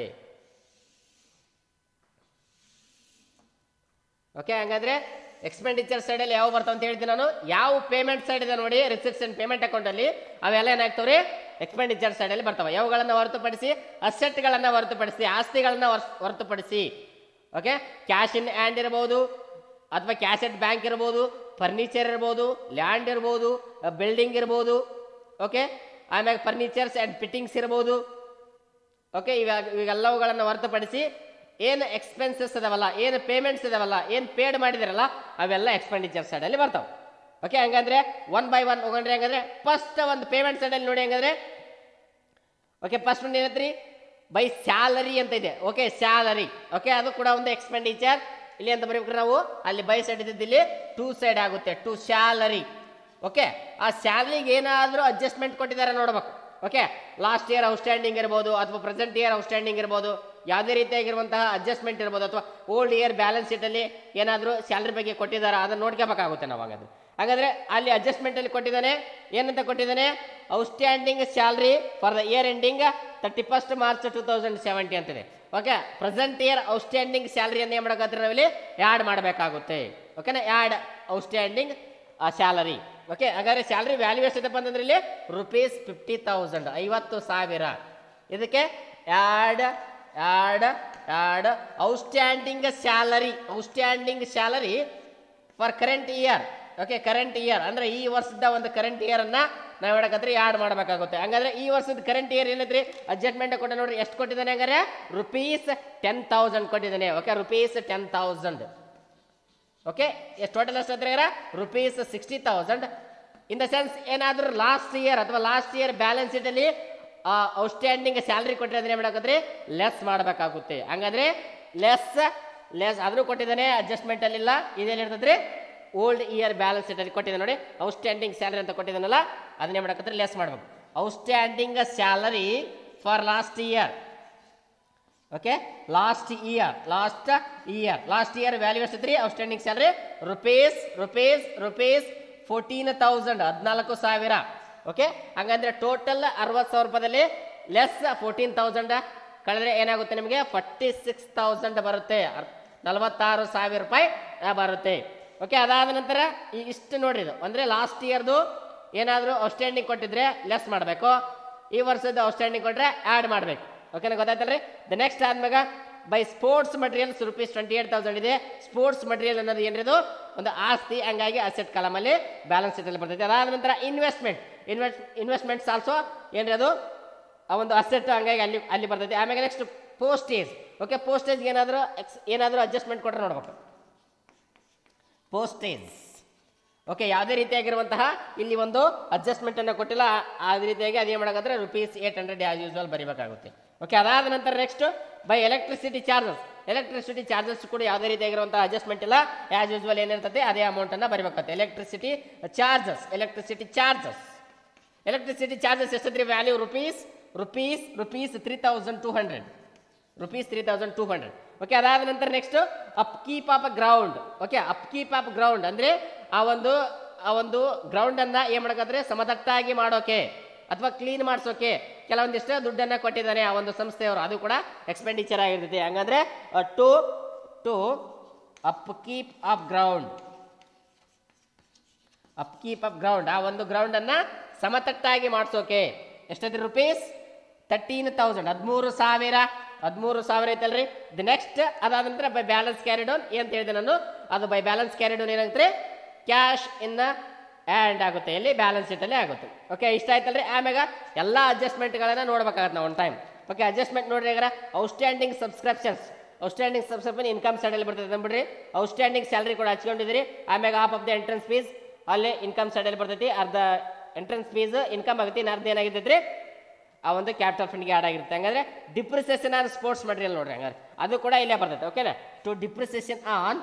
Speaker 1: ಓಕೆ, ಹಂಗಾದ್ರೆ ಎಕ್ಸ್ಪೆಂಡಿಚರ್ ಸೈಡಲ್ಲಿ ಯಾವ ಬರ್ತಾವ ಅಂತ ಹೇಳ್ತೀನಿ ನಾನು. ಯಾವ ಪೇಮೆಂಟ್ ಸೈಡ್ ಇದೆ ನೋಡಿ ರಿಸಿಪ್ಟ್ಸ್ ಅಂಡ್ ಪೇಮೆಂಟ್ ಅಕೌಂಟಲ್ಲಿ ಅವೆಲ್ಲ ಏನಾಗ್ತಾವ್ರಿ ಎಕ್ಸ್ಪೆಂಡಿಚರ್ ಸೈಡಲ್ಲಿ ಬರ್ತಾವೆ. ಯಾವುಗಳನ್ನು ಹೊರತುಪಡಿಸಿ ಅಸೆಟ್ಗಳನ್ನು ಹೊರತುಪಡಿಸಿ ಆಸ್ತಿಗಳನ್ನು ಹೊರತುಪಡಿಸಿ. ಓಕೆ, ಕ್ಯಾಶ್ ಇನ್ ಹ್ಯಾಂಡ್ ಇರ್ಬೋದು ಅಥವಾ ಕ್ಯಾಶ್ ಎಟ್ ಬ್ಯಾಂಕ್ ಇರ್ಬೋದು, ಫರ್ನಿಚರ್ ಇರ್ಬೋದು, ಲ್ಯಾಂಡ್ ಇರ್ಬೋದು, ಬಿಲ್ಡಿಂಗ್ ಇರ್ಬೋದು. ಓಕೆ, ಆಮೇಲೆ ಫರ್ನಿಚರ್ಸ್ ಆ್ಯಂಡ್ ಫಿಟ್ಟಿಂಗ್ಸ್ ಇರ್ಬೋದು. ಓಕೆ, ಇವಾಗ ಇವೆಲ್ಲವುಗಳನ್ನು ಹೊರತುಪಡಿಸಿ ಏನು ಎಕ್ಸ್ಪೆನ್ಸಸ್ ಇದಾವಲ್ಲ, ಏನು ಪೇಮೆಂಟ್ಸ್ ಇದಾವಲ್ಲ, ಏನು ಪೇಡ್ ಮಾಡಿದಿರಲ್ಲ ಅವೆಲ್ಲ ಎಕ್ಸ್ಪೆಂಡಿಚರ್ ಸೈಡಲ್ಲಿ ಬರ್ತಾವೆ. ಓಕೆ, ಹಂಗಂದ್ರೆ ಒನ್ ಬೈ ಒನ್ ಹೋಗಂಡ್ರೆ ಹಂಗಂದ್ರೆ ಫಸ್ಟ್ ಒಂದು ಪೇಮೆಂಟ್ ಸೈಡಲ್ಲಿ ನೋಡಿ ಹಂಗಂದ್ರೆ ಓಕೆ ಫಸ್ಟ್ ಒಂದು ಏನೈತ್ರಿ ಬೈ ಸ್ಯಾಲರಿ ಅಂತ ಇದೆ. Okay, salary. ಓಕೆ, ಅದು ಕೂಡ ಒಂದು ಎಕ್ಸ್ಪೆಂಡಿಚರ್ ಇಲ್ಲಿ ಅಂತ ಬರೀಬೇಕು ನಾವು, ಅಲ್ಲಿ ಬೈ ಸೈಡ್ ಇದ್ದಿದ್ದು ಇಲ್ಲಿ ಟೂ ಸೈಡ್ ಆಗುತ್ತೆ, ಟು ಸ್ಯಾಲರಿ. ಓಕೆ, ಆ ಸ್ಯಾಲರಿಗೆ ಏನಾದರೂ ಅಡ್ಜಸ್ಟ್ಮೆಂಟ್ ಕೊಟ್ಟಿದ್ದಾರೆ ನೋಡ್ಬೇಕು. ಓಕೆ, ಲಾಸ್ಟ್ ಇಯರ್ ಔಟ್ಸ್ಟ್ಯಾಂಡಿಂಗ್ ಇರ್ಬೋದು ಅಥವಾ ಪ್ರೆಸೆಂಟ್ ಇಯರ್ ಔಟ್ಸ್ಟ್ಯಾಂಡಿಂಗ್ ಇರ್ಬೋದು, ಯಾವುದೇ ರೀತಿಯಾಗಿರುವಂತಹ ಅಡ್ಜಸ್ಟ್ಮೆಂಟ್ ಇರ್ಬೋದು, ಅಥವಾ ಓಲ್ಡ್ ಇಯರ್ ಬ್ಯಾಲೆನ್ಸ್ ಶೀಟಲ್ಲಿ ಏನಾದರೂ ಸ್ಯಾಲರಿ ಬಗ್ಗೆ ಕೊಟ್ಟಿದ್ದಾರೆ ಅದನ್ನು ನೋಡ್ಕೋಬೇಕಾಗುತ್ತೆ ನಾವು. ಹಾಗಾದ್ರೆ ಹಾಗಾದ್ರೆ ಅಲ್ಲಿ ಅಡ್ಜಸ್ಟ್ಮೆಂಟಲ್ಲಿ ಕೊಟ್ಟಿದ್ದಾನೆ, ಏನಂತ ಕೊಟ್ಟಿದ್ದಾನೆ, outstanding salary for the year ending thirty first March two thousand seventy ಅಂತಿದೆ. ಓಕೆ, ಪ್ರೆಸೆಂಟ್ ಇಯರ್ ಔಟ್ಸ್ಟ್ಯಾಂಡಿಂಗ್ ಸ್ಯಾಲರಿಯನ್ನು ಏನು ಮಾಡೋಕ್ಕಾದ್ರೆ ನಾವಿಲ್ಲಿ ಆ್ಯಡ್ ಮಾಡಬೇಕಾಗುತ್ತೆ. ಓಕೆನಾ, ಆ್ಯಡ್ ಔಟ್ಸ್ಟ್ಯಾಂಡಿಂಗ್ ಸ್ಯಾಲರಿ. ಓಕೆ, ಹಾಗಾದ್ರೆ ಸ್ಯಾಲರಿ ವ್ಯಾಲ್ಯೂ ಎಷ್ಟಿದೆಪ್ಪ ಅಂತಂದ್ರೆ ಇಲ್ಲಿ ರುಪೀಸ್ ಫಿಫ್ಟಿ ತೌಸಂಡ್, ಐವತ್ತು ಸಾವಿರ. ಇದಕ್ಕೆ add add add outstanding salary, outstanding salary for current year. Okay, current year ಅಂದರೆ ಈ ವರ್ಷದ ಒಂದು ಕರೆಂಟ್ ಇಯರನ್ನು ನಾವು ಹೇಳಕತ್ರಿ ಆ್ಯಡ್ ಮಾಡಬೇಕಾಗುತ್ತೆ. ಹಂಗಾದ್ರೆ ಈ ವರ್ಷದ ಕರೆಂಟ್ ಇಯರ್ ಏನಿದ್ರಿ ಅಡ್ಜಸ್ಟ್ಮೆಂಟ್ ಕೊಟ್ಟ ನೋಡ್ರಿ, ಎಷ್ಟು ಕೊಟ್ಟಿದ್ದಾನೆ ಹಂಗಾರೆ, ರುಪೀಸ್ ಟೆನ್ ತೌಸಂಡ್ ಕೊಟ್ಟಿದ್ದಾನೆ. Okay, rupees ten thousand. Okay, ಎಷ್ಟು ಟೋಟಲ್ ಎಷ್ಟು ಅಂದ್ರೆ rupees sixty thousand. In the sense ಏನಾದರೂ ಲಾಸ್ಟ್ ಇಯರ್ ಅಥವಾ ಲಾಸ್ಟ್ ಇಯರ್ ಬ್ಯಾಲೆನ್ಸ್ ಶೀಟಲ್ಲಿ ಔಟ್ಸ್ಟ್ಯಾಂಡಿಂಗ್ ಸ್ಯಾಲರಿ ಕೊಟ್ಟಿರೋದ್ರೆ ಏನು ಮಾಡಾಕತ್ರಿ, ಲೆಸ್ ಮಾಡಬೇಕಾಗುತ್ತೆ. ಹಂಗಾದ್ರೆ ಲೆಸ್ ಲೆಸ್ ಆದರೂ ಕೊಟ್ಟಿದ್ದಾನೆ, ಅಡ್ಜಸ್ಟ್ಮೆಂಟ್ ಅಲ್ಲಿ ಇಲ್ಲ. ಇದೇನು ಇರ್ತದ್ರಿ, ಓಲ್ಡ್ ಇಯರ್ ಬ್ಯಾಲೆನ್ಸ್ ಶೀಟಲ್ಲಿ ಕೊಟ್ಟಿದ್ದಾನೆ ನೋಡಿ, ಔಟ್ಸ್ಟ್ಯಾಂಡಿಂಗ್ ಸ್ಯಾಲರಿ ಅಂತ ಕೊಟ್ಟಿದ್ದಾನಲ್ಲ, ಅದನ್ನೇ ಮಾಡಕತ್ರಿ ಲೆಸ್ ಮಾಡ್ಬೇಕು. Outstanding salary for last year. Okay, last year last year last year value ಎಷ್ಟಿದ್ರಿ outstanding salary, rupees rupees rupees fourteen thousand, ಹದಿನಾಲ್ಕು ಸಾವಿರ. ಓಕೆ, ಹಂಗಂದ್ರೆ ಟೋಟಲ್ ಅರವತ್ತು ಸಾವಿರ ರೂಪಾಯಿದಲ್ಲಿ ಲೆಸ್ ಫೋರ್ಟೀನ್ ತೌಸಂಡ್ ಕಳೆದ್ರೆ ಏನಾಗುತ್ತೆ ನಿಮಗೆ, ಫಾರ್ಟಿ ಸಿಕ್ಸ್ ತೌಸಂಡ್ ಬರುತ್ತೆ, ನಲವತ್ತಾರು ಸಾವಿರ ರೂಪಾಯಿ ಬರುತ್ತೆ. ಓಕೆ, ಅದಾದ ನಂತರ ಈ ಇಷ್ಟು ನೋಡ್ರಿ, ಇದು ಅಂದರೆ ಲಾಸ್ಟ್ ಇಯರ್ದು ಏನಾದರೂ ಔಟ್ಸ್ಟ್ಯಾಂಡಿಂಗ್ ಕೊಟ್ಟಿದ್ರೆ ಲೆಸ್ ಮಾಡಬೇಕು, ಈ ವರ್ಷದ ಔಟ್ಸ್ಟ್ಯಾಂಡಿಂಗ್ ಕೊಟ್ಟರೆ ಆ್ಯಡ್ ಮಾಡಬೇಕು. ಓಕೆನಾ, ಗೊತ್ತಾಯ್ತಲ್ರಿ. ದ ನೆಕ್ಸ್ಟ್ ಆದ್ಮ್ಯಾಗ by sports materials rupees twenty eight thousand ಇದೆ. ಸ್ಪೋರ್ಟ್ಸ್ ಮಟೀರಿಯಲ್ ಅನ್ನೋದು ಏನಿದು ಒಂದು ಆಸ್ತಿ, ಹಂಗಾಗಿ ಅಸೆಟ್ ಕಾಲಮಲ್ಲಿ ಬ್ಯಾಲೆನ್ಸ್ ಶೀಟಲ್ಲಿ ಬರ್ತೈತೆ. ಅದಾದ ನಂತರ ಇನ್ವೆಸ್ಟ್ಮೆಂಟ್ ಇನ್ವೆಸ್ಟ್ ಇನ್ವೆಸ್ಟ್ಮೆಂಟ್ಸ್ ಆಲ್ಸೋ ಏನ್ರಿ ಅದು ಆ ಒಂದು ಅಸೆಟ್, ಹಂಗಾಗಿ ಅಲ್ಲಿ ಅಲ್ಲಿ ಬರ್ತೈತೆ. ಆಮೇಲೆ ನೆಕ್ಸ್ಟ್ ಪೋಸ್ಟೇಜ್. ಓಕೆ, ಪೋಸ್ಟೇಜ್ಗೆ ಏನಾದರೂ ಎಕ್ಸ್ ಏನಾದರೂ ಅಡ್ಜಸ್ಟ್ಮೆಂಟ್ ಕೊಟ್ಟರೆ ನೋಡ್ಬೇಕು, ಪೋಸ್ಟೇಜ್. ಓಕೆ, ಯಾವುದೇ ರೀತಿಯಾಗಿರುವಂತಹ ಇಲ್ಲಿ ಒಂದು ಅಡ್ಜಸ್ಟ್ಮೆಂಟ್ ಅನ್ನು ಕೊಟ್ಟಿಲ್ಲ, ಆ ರೀತಿಯಾಗಿ ಅದೇನು ಮಾಡೋಕ್ಕಾದ್ರೆ rupees eight hundred as usual ಬರೀಬೇಕಾಗುತ್ತೆ. ಓಕೆ, ಅದಾದ ನಂತರ next by electricity charges. Electricity charges ಕೂಡ ಯಾವುದೇ ರೀತಿಯಾಗಿರುವಂತಹ ಅಡ್ಜಸ್ಟ್ಮೆಂಟ್ ಇಲ್ಲ, ಆಸ್ ಯೂಸ್ವಲ್ ಏನಿರ್ತದೆ ಅದೇ ಅಮೌಂಟ್ ಅನ್ನು ಬರೀಬೇಕಾಗುತ್ತೆ. Electricity charges electricity charges electricity charges ಎಷ್ಟಿದ್ರಿ value, rupees rupees rupees three thousand two hundred rupees three thousand two hundred okay, ಅದಾದ ನಂತರ next upkeep of ground. Okay, upkeep of ground ಅಂದರೆ ಆ ಒಂದು ಆ ಒಂದು ಗ್ರೌಂಡನ್ನು ಏನು ಮಾಡೋಕ್ಕಾದ್ರೆ ಸಮತಟ್ಟಾಗಿ ಮಾಡೋಕೆ ಅಥವಾ ಕ್ಲೀನ್ ಮಾಡಿಸೋಕೆ ಕೆಲವೊಂದಿಷ್ಟು ದುಡ್ಡನ್ನು ಕೊಟ್ಟಿದ್ದಾನೆ ಆ ಒಂದು ಸಂಸ್ಥೆಯವರು, ಅದು ಕೂಡ ಎಕ್ಸ್ಪೆಂಡಿಚರ್ ಆಗಿರ್ತೈತಿ. ಹಂಗಂದ್ರೆ to to upkeep of ground upkeep of ground ಆ ಒಂದು ಗ್ರೌಂಡನ್ನು ಸಮತಟ್ಟಾಗಿ ಮಾಡಿಸೋಕೆ ಎಷ್ಟೈತಿ ರುಪೀಸ್ ತರ್ಟೀನ್ ತೌಸಂಡ್, ಹದಿಮೂರು ಸಾವಿರ ಹದಿಮೂರು ಸಾವಿರ ಐತಲ್ರಿ. ದಿ ನೆಕ್ಸ್ಟ್ ಅದಾದ ನಂತರ ಬೈ ಬ್ಯಾಲೆನ್ಸ್ ಕ್ಯಾರಿ ಡೌನ್ ಏನಂತ ಹೇಳಿದೆ ನಾನು, ಅದು ಬೈ ಬ್ಯಾಲೆನ್ಸ್ ಕ್ಯಾರಿ ಡೌನ್ ಏನಾಗುತ್ತೆ, ಕ್ಯಾಶ್ ಇನ್ ಆ್ಯಂಡ್ ಆಗುತ್ತೆ, ಇಲ್ಲಿ ಬ್ಯಾಲೆನ್ಸ್ ಶೀಟಲ್ಲಿ ಆಗುತ್ತೆ. ಓಕೆ, ಇಷ್ಟ ಆಯ್ತಲ್ರಿ. ಆಮ್ಯಾಗ ಎಲ್ಲ ಅಡ್ಜಸ್ಟ್ಮೆಂಟ್ಗಳನ್ನು ನೋಡ್ಬೇಕಾಗತ್ತೆ ನಾವು ಒನ್ ಟೈಮ್. ಓಕೆ, ಅಡ್ಜಸ್ಟ್ಮೆಂಟ್ ನೋಡ್ರಿ, ಈಗ outstanding subscriptions outstanding subscription income ಸೈಡಲ್ಲಿ ಬರ್ತದೆ ಅಂದ್ಬಿಡ್ರಿ. ಔಟ್ಸ್ಟ್ಯಾಂಡಿಂಗ್ ಸ್ಯಾಲರಿ ಕೂಡ ಹಚ್ಕೊಂಡಿದ್ದೀರಿ. ಆಮ್ಯಾಗ half of the entrance fees ಅಲ್ಲಿ ಇನ್ಕಮ್ ಸೈಡಲ್ಲಿ ಬರ್ತೈತಿ, ಅರ್ಧ ಎಂಟ್ರೆನ್ಸ್ ಫೀಸ್ ಇನ್ಕಮ್ ಆಗುತ್ತೆ, ಇನ್ನು ಅರ್ಧ ಏನಾಗಿರ್ತೈತ್ರಿ ಆ ಒಂದು ಕ್ಯಾಪಿಟಲ್ ಫಂಡ್ಗೆ ಆ್ಯಡ್ ಆಗಿರುತ್ತೆ. ಹಂಗಾದ್ರೆ ಡಿಪ್ರಿಸಿಯೇಷನ್ ಆನ್ ಸ್ಪೋರ್ಟ್ಸ್ ಮಟೀರಿಯಲ್ ನೋಡ್ರಿ, ಹಂಗಾರೆ ಅದು ಕೂಡ ಇಲ್ಲೇ ಬರ್ತೈತೆ. ಓಕೆನಾ, to depreciation on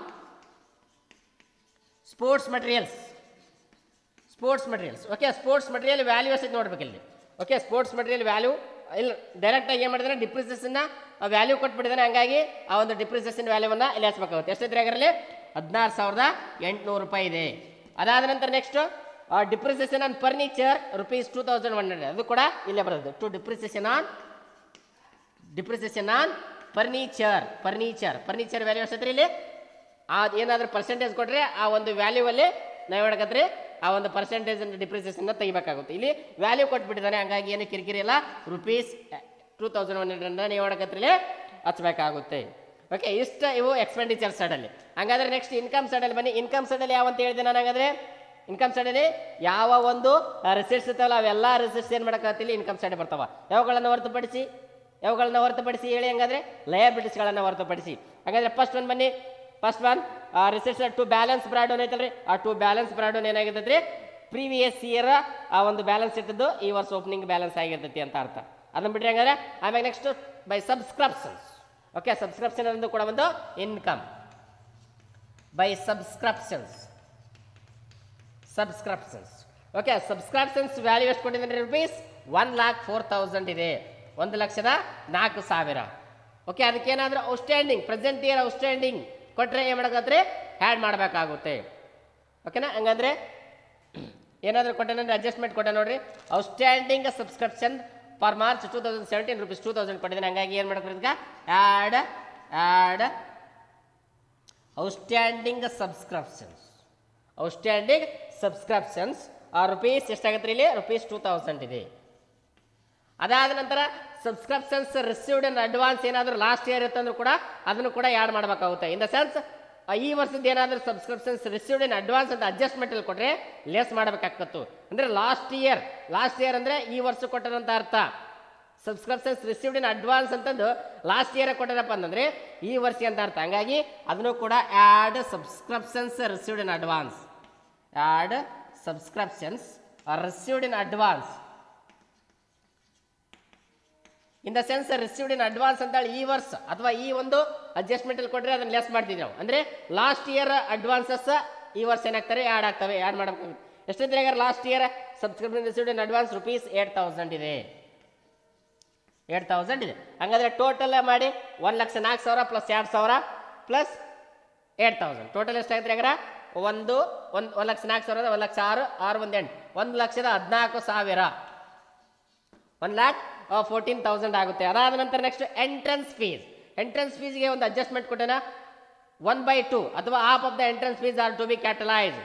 Speaker 1: sports materials sports materials okay, sports material value ಎಷ್ಟು ನೋಡ್ಬೇಕು ಇಲ್ಲಿ. ಓಕೆ, ಸ್ಪೋರ್ಟ್ಸ್ ಮಟೀರಿಯಲ್ ವ್ಯಾಲ್ಯೂ ಇಲ್ಲಿ ಡೈರೆಕ್ಟಾಗಿ ಏನು ಮಾಡಿದಾನೆ, ಡಿಪ್ರಿಸಿಯೇಷನ್ನ ವ್ಯಾಲ್ಯೂ ಕೊಟ್ಬಿಟ್ಟಿದ್ದಾನೆ, ಹಂಗಾಗಿ ಆ ಒಂದು ಡಿಪ್ರಿಸಿಯೇಷನ್ ವ್ಯಾಲ್ಯೂವನ್ನು ಇಲ್ಲಿ ಹಚ್ಬೇಕಾಗುತ್ತೆ. ಎಷ್ಟಿದ್ರೆ ಅದರಲ್ಲಿ ಹದಿನಾರು ಸಾವಿರದ ಎಂಟುನೂರು ರೂಪಾಯಿ ಇದೆ. ಅದಾದ ನಂತರ next depreciation on furniture rupees two thousand one hundred, ಅದು ಕೂಡ ಇಲ್ಲೇ ಬರೋದು. To depreciation on depreciation on furniture furniture furniture value ಎಷ್ಟಿದ್ರೆ ಇಲ್ಲಿ ಅದು ಏನಾದರೂ ಪರ್ಸೆಂಟೇಜ್ ಕೊಟ್ಟರೆ ಆ ಒಂದು ವ್ಯಾಲ್ಯೂವಲ್ಲಿ ನಾವು ಹೇಳಕತ್ರಿ ಆ ಒಂದು ಪರ್ಸೆಂಟೇಜ್ ಡಿಪ್ರಿಸಿಯೇಷನ್ನ ತೆಗಿಬೇಕಾಗುತ್ತೆ. ಇಲ್ಲಿ ವ್ಯಾಲ್ಯೂ ಕೊಟ್ಬಿಟ್ಟಿದ್ದಾನೆ, ಹಂಗಾಗಿ ಏನು ಕಿರಿಕಿರಿ ಇಲ್ಲ, rupees two thousand one hundred ನೀವು ಹೇಳಕತ್ರಿ ಹಚ್ಚಬೇಕಾಗುತ್ತೆ. ಓಕೆ, ಇಷ್ಟ ಇವು ಎಕ್ಸ್ಪೆಂಡಿಚರ್ ಸೈಡಲ್ಲಿ. ಹಾಗಾದ್ರೆ ನೆಕ್ಸ್ಟ್ ಇನ್ಕಮ್ ಸೈಡಲ್ಲಿ ಬನ್ನಿ. ಇನ್ಕಮ್ ಸೈಡಲ್ಲಿ ಯಾವಂತ ಹೇಳಿದೆ ನಾನು, ಹಾಗಾದ್ರೆ ಇನ್ಕಮ್ ಸೈಡಲ್ಲಿ ಯಾವ ಒಂದು ರಿಸಿಟ್ಸ್ ಇರ್ತಾವಲ್ಲ ಅವೆಲ್ಲ ರಿಸಿಟ್ಸ್ ಏನು ಮಾಡೋಕ್ಕಾಗತ್ತಿಲ್ಲ ಇನ್ಕಮ್ ಸೈಡ್ ಬರ್ತಾವ. ಯಾವಗಳನ್ನು ಹೊರತುಪಡಿಸಿ ಯಾವಗಳನ್ನ ಹೊರತುಪಡಿಸಿ ಹೇಳಿ, ಹಂಗಾದ್ರೆ ಲಯಬಿಲಿಟೀಸ್ಗಳನ್ನು ಹೊರತುಪಡಿಸಿ. ಹಾಗಾದ್ರೆ ಫಸ್ಟ್ ಒನ್ ಬನ್ನಿ. First one receipts to balance brought down ಐತಲ್ರಿ, ಆ ಟು ಬ್ಯಾಲೆನ್ಸ್ ಬ್ರಾಡ್ ಡೌನ್ ಏನಾಗಿರ್ತೈತಿ, ಪ್ರೀವಿಯಸ್ ಇಯರ್ ಆ ಒಂದು ಬ್ಯಾಲೆನ್ಸ್ ಇರ್ತದ್ದು ಈ ವರ್ಷ ಓಪನಿಂಗ್ ಬ್ಯಾಲೆನ್ಸ್ ಆಗಿರ್ತೈತಿ ಅಂತ ಅರ್ಥ. ಅದನ್ನ ಬಿಟ್ಟರೆ ಹಂಗಾದ್ರೆ ಆಮೇಲೆ next by subscriptions. Okay, subscription ಅನ್ನೋದು ಕೂಡ ಒಂದು income. By subscriptions subscriptions okay subscriptions value ಎಷ್ಟು ಕೊಟ್ಟಿದ್ದಾರೆ rupees one lakh four thousand ಇದೆ, ಒಂದು ಲಕ್ಷದ ನಾಲ್ಕು ಸಾವಿರ. ಓಕೆ ಅದಕ್ಕೇನಾದರೂ ಔಟ್ಸ್ಟ್ಯಾಂಡಿಂಗ್ ಪ್ರೆಸೆಂಟ್ ಇಯರ್ ಔಟ್ಸ್ಟ್ಯಾಂಡಿಂಗ್ ಕೊಟ್ಟರೆ ಏನು ಮಾಡೋಕ್ಕಾದ್ರೆ ಆ್ಯಡ್ ಮಾಡಬೇಕಾಗುತ್ತೆ. ಓಕೆನಾ ಹಂಗಂದ್ರೆ ಏನಾದರೂ ಕೊಟ್ಟೆ ಅಡ್ಜಸ್ಟ್ಮೆಂಟ್ ಕೊಟ್ಟೆ ನೋಡ್ರಿ. Outstanding subscription for March two thousand seventeen rupees two thousand ಕೊಟ್ಟಿದ್ದೀನಿ. ಹಂಗಾಗಿ ಏನು ಮಾಡಬೇಕು ಇದಕ್ಕೆ add add outstanding subscriptions outstanding subscriptions ಆ ರುಪೀಸ್ ಎಷ್ಟಾಗುತ್ತೆ ಇಲ್ಲಿ ರುಪೀಸ್ ಟೂ ತೌಸಂಡ್ ಇದೆ. ಅದಾದ ನಂತರ ಸಬ್ಸ್ಕ್ರಿಪ್ಷನ್ಸ್ ರಿಸೀವ್ಡ್ ಇನ್ ಅಡ್ವಾನ್ಸ್ ಏನಾದರೂ ಲಾಸ್ಟ್ ಇಯರ್ ಇತ್ತಂದ್ರೂ ಕೂಡ ಅದನ್ನು ಕೂಡ ಆ್ಯಡ್ ಮಾಡಬೇಕಾಗುತ್ತೆ. ಇನ್ ದ ಸೆನ್ಸ್ ಈ ವರ್ಷದ ಏನಾದರೂ ಸಬ್ಸ್ಕ್ರಿಪ್ಷನ್ಸ್ ರಿಸೀವ್ಡ್ ಇನ್ ಅಡ್ವಾನ್ಸ್ ಅಂತ ಅಡ್ಜಸ್ಟ್ಮೆಂಟ್ ಅಲ್ಲಿ ಕೊಟ್ಟರೆ ಲೆಸ್ ಮಾಡಬೇಕಾಗತ್ತು. ಅಂದರೆ ಲಾಸ್ಟ್ ಇಯರ್ ಲಾಸ್ಟ್ ಇಯರ್ ಅಂದರೆ ಈ ವರ್ಷ ಕೊಟ್ಟರಂತ ಅರ್ಥ. ಸಬ್ಸ್ಕ್ರಿಪ್ಷನ್ಸ್ ರಿಸೀವ್ಡ್ ಇನ್ ಅಡ್ವಾನ್ಸ್ ಅಂತಂದು ಲಾಸ್ಟ್ ಇಯರ್ ಕೊಟ್ಟರಪ್ಪ ಅಂತಂದ್ರೆ ಈ ವರ್ಷ ಅಂತ ಅರ್ಥ. ಹಂಗಾಗಿ ಅದನ್ನು ಕೂಡ add subscriptions received in advance add subscriptions received in advance in the sense received in advance ಅಂತ ಹೇಳಿ ಈ ವರ್ಷ ಅಥವಾ ಈ ಒಂದು ಅಡ್ಜಸ್ಟ್ಮೆಂಟ್ ಅಲ್ಲಿ ಕೊಟ್ಟರೆ ಅದನ್ನ ಲೆಸ್ ಮಾಡ್ತಿದ್ವಿ ನಾವು. ಅಂದ್ರೆ ಲಾಸ್ಟ್ ಇಯರ್ ಅಡ್ವಾನ್ಸಸ್ ಈ ವರ್ಷ ಏನಾಗ್ತಾರೆ ಆ್ಯಡ್ ಆಗ್ತವೆ ಆ್ಯಡ್ ಮಾಡಬೇಕು. ಎಷ್ಟಿದ್ರೆ ಈಗ last year subscription received in advance rupees eight thousand ಇದೆ ಏಟ್ ತೌಸಂಡ್ ಇದೆ. ಹಂಗಾದ್ರೆ ಟೋಟಲ್ ಮಾಡಿ ಒಂದು ಲಕ್ಷ ನಾಲ್ಕು ಸಾವಿರ ಪ್ಲಸ್ ಎರಡು ಸಾವಿರ ಪ್ಲಸ್ ಏಟ್ ತೌಸಂಡ್ ಟೋಟಲ್ ಎಷ್ಟಾಗುತ್ತೆ ಈಗ ಒಂದು ಒಂದು ಒಂದು ಲಕ್ಷ ನಾಲ್ಕು ಸಾವಿರದ ಒಂದು ಲಕ್ಷ ಆರು ಆರು ಒಂದು ಎಂಟು ಒಂದು ಲಕ್ಷದ ಹದಿನಾಲ್ಕು ಸಾವಿರ ಒನ್ ಲ್ಯಾಕ್ ಫೋರ್ಟೀನ್ ತೌಸಂಡ್ ಆಗುತ್ತೆ. ಅದಾದ ನಂತರ ನೆಕ್ಸ್ಟ್ ಎಂಟ್ರೆನ್ಸ್ ಫೀಸ್ ಎಂಟ್ರೆನ್ಸ್ ಫೀಸ್ಗೆ ಒಂದು ಅಡ್ಜಸ್ಟ್ಮೆಂಟ್ ಕೊಟ್ಟೆನ ಒನ್ ಬೈ ಟು ಅಥವಾ half of the entrance fees are to be catalyse.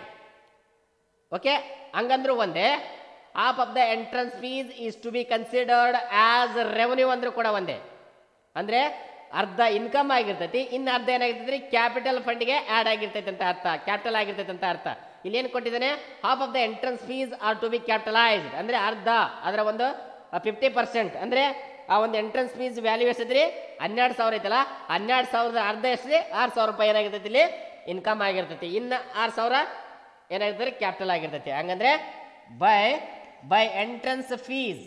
Speaker 1: Okay ಹಂಗಂದ್ರೂ ಒಂದೇ half of the entrance fees is to be considered as revenue ಅಂದ್ರೂ ಕೂಡ ಒಂದೇ. ಅಂದರೆ ಅರ್ಧ ಇನ್ಕಮ್ ಆಗಿರ್ತೈತಿ, ಇನ್ನು ಅರ್ಧ ಏನಾಗಿರ್ತೈತಿ ಕ್ಯಾಪಿಟಲ್ ಫಂಡ್ಗೆ ಆ್ಯಡ್ ಆಗಿರ್ತೈತೆ ಅಂತ ಅರ್ಥ, ಕ್ಯಾಪಿಟಲ್ ಆಗಿರ್ತೈತೆ ಅಂತ ಅರ್ಥ. ಇಲ್ಲಿ ಏನು ಕೊಟ್ಟಿದ್ದಾನೆ half of the entrance fees are to be capitalised ಅಂದರೆ ಅರ್ಧ ಅದರ ಒಂದು ಫಿಫ್ಟಿ ಪರ್ಸೆಂಟ್ ಅಂದರೆ ಆ ಒಂದು ಎಂಟ್ರೆನ್ಸ್ ಫೀಸ್ ವ್ಯಾಲ್ಯೂ ಎಷ್ಟಿದ್ರಿ ಹನ್ನೆರಡು ಸಾವಿರ ಐತಲ್ಲ ಹನ್ನೆರಡು ಸಾವಿರದ ಅರ್ಧ ಎಷ್ಟ್ರಿ ಆರು ಸಾವಿರ ರೂಪಾಯಿ ಏನಾಗಿರ್ತೈತಿ ಇಲ್ಲಿ ಇನ್ಕಮ್ ಆಗಿರ್ತೈತಿ. ಇನ್ನು ಆರು ಸಾವಿರ ಏನಾಗಿರ್ತದೆ ಕ್ಯಾಪಿಟಲ್ ಆಗಿರ್ತೈತಿ. ಹಂಗಂದ್ರೆ by by entrance fees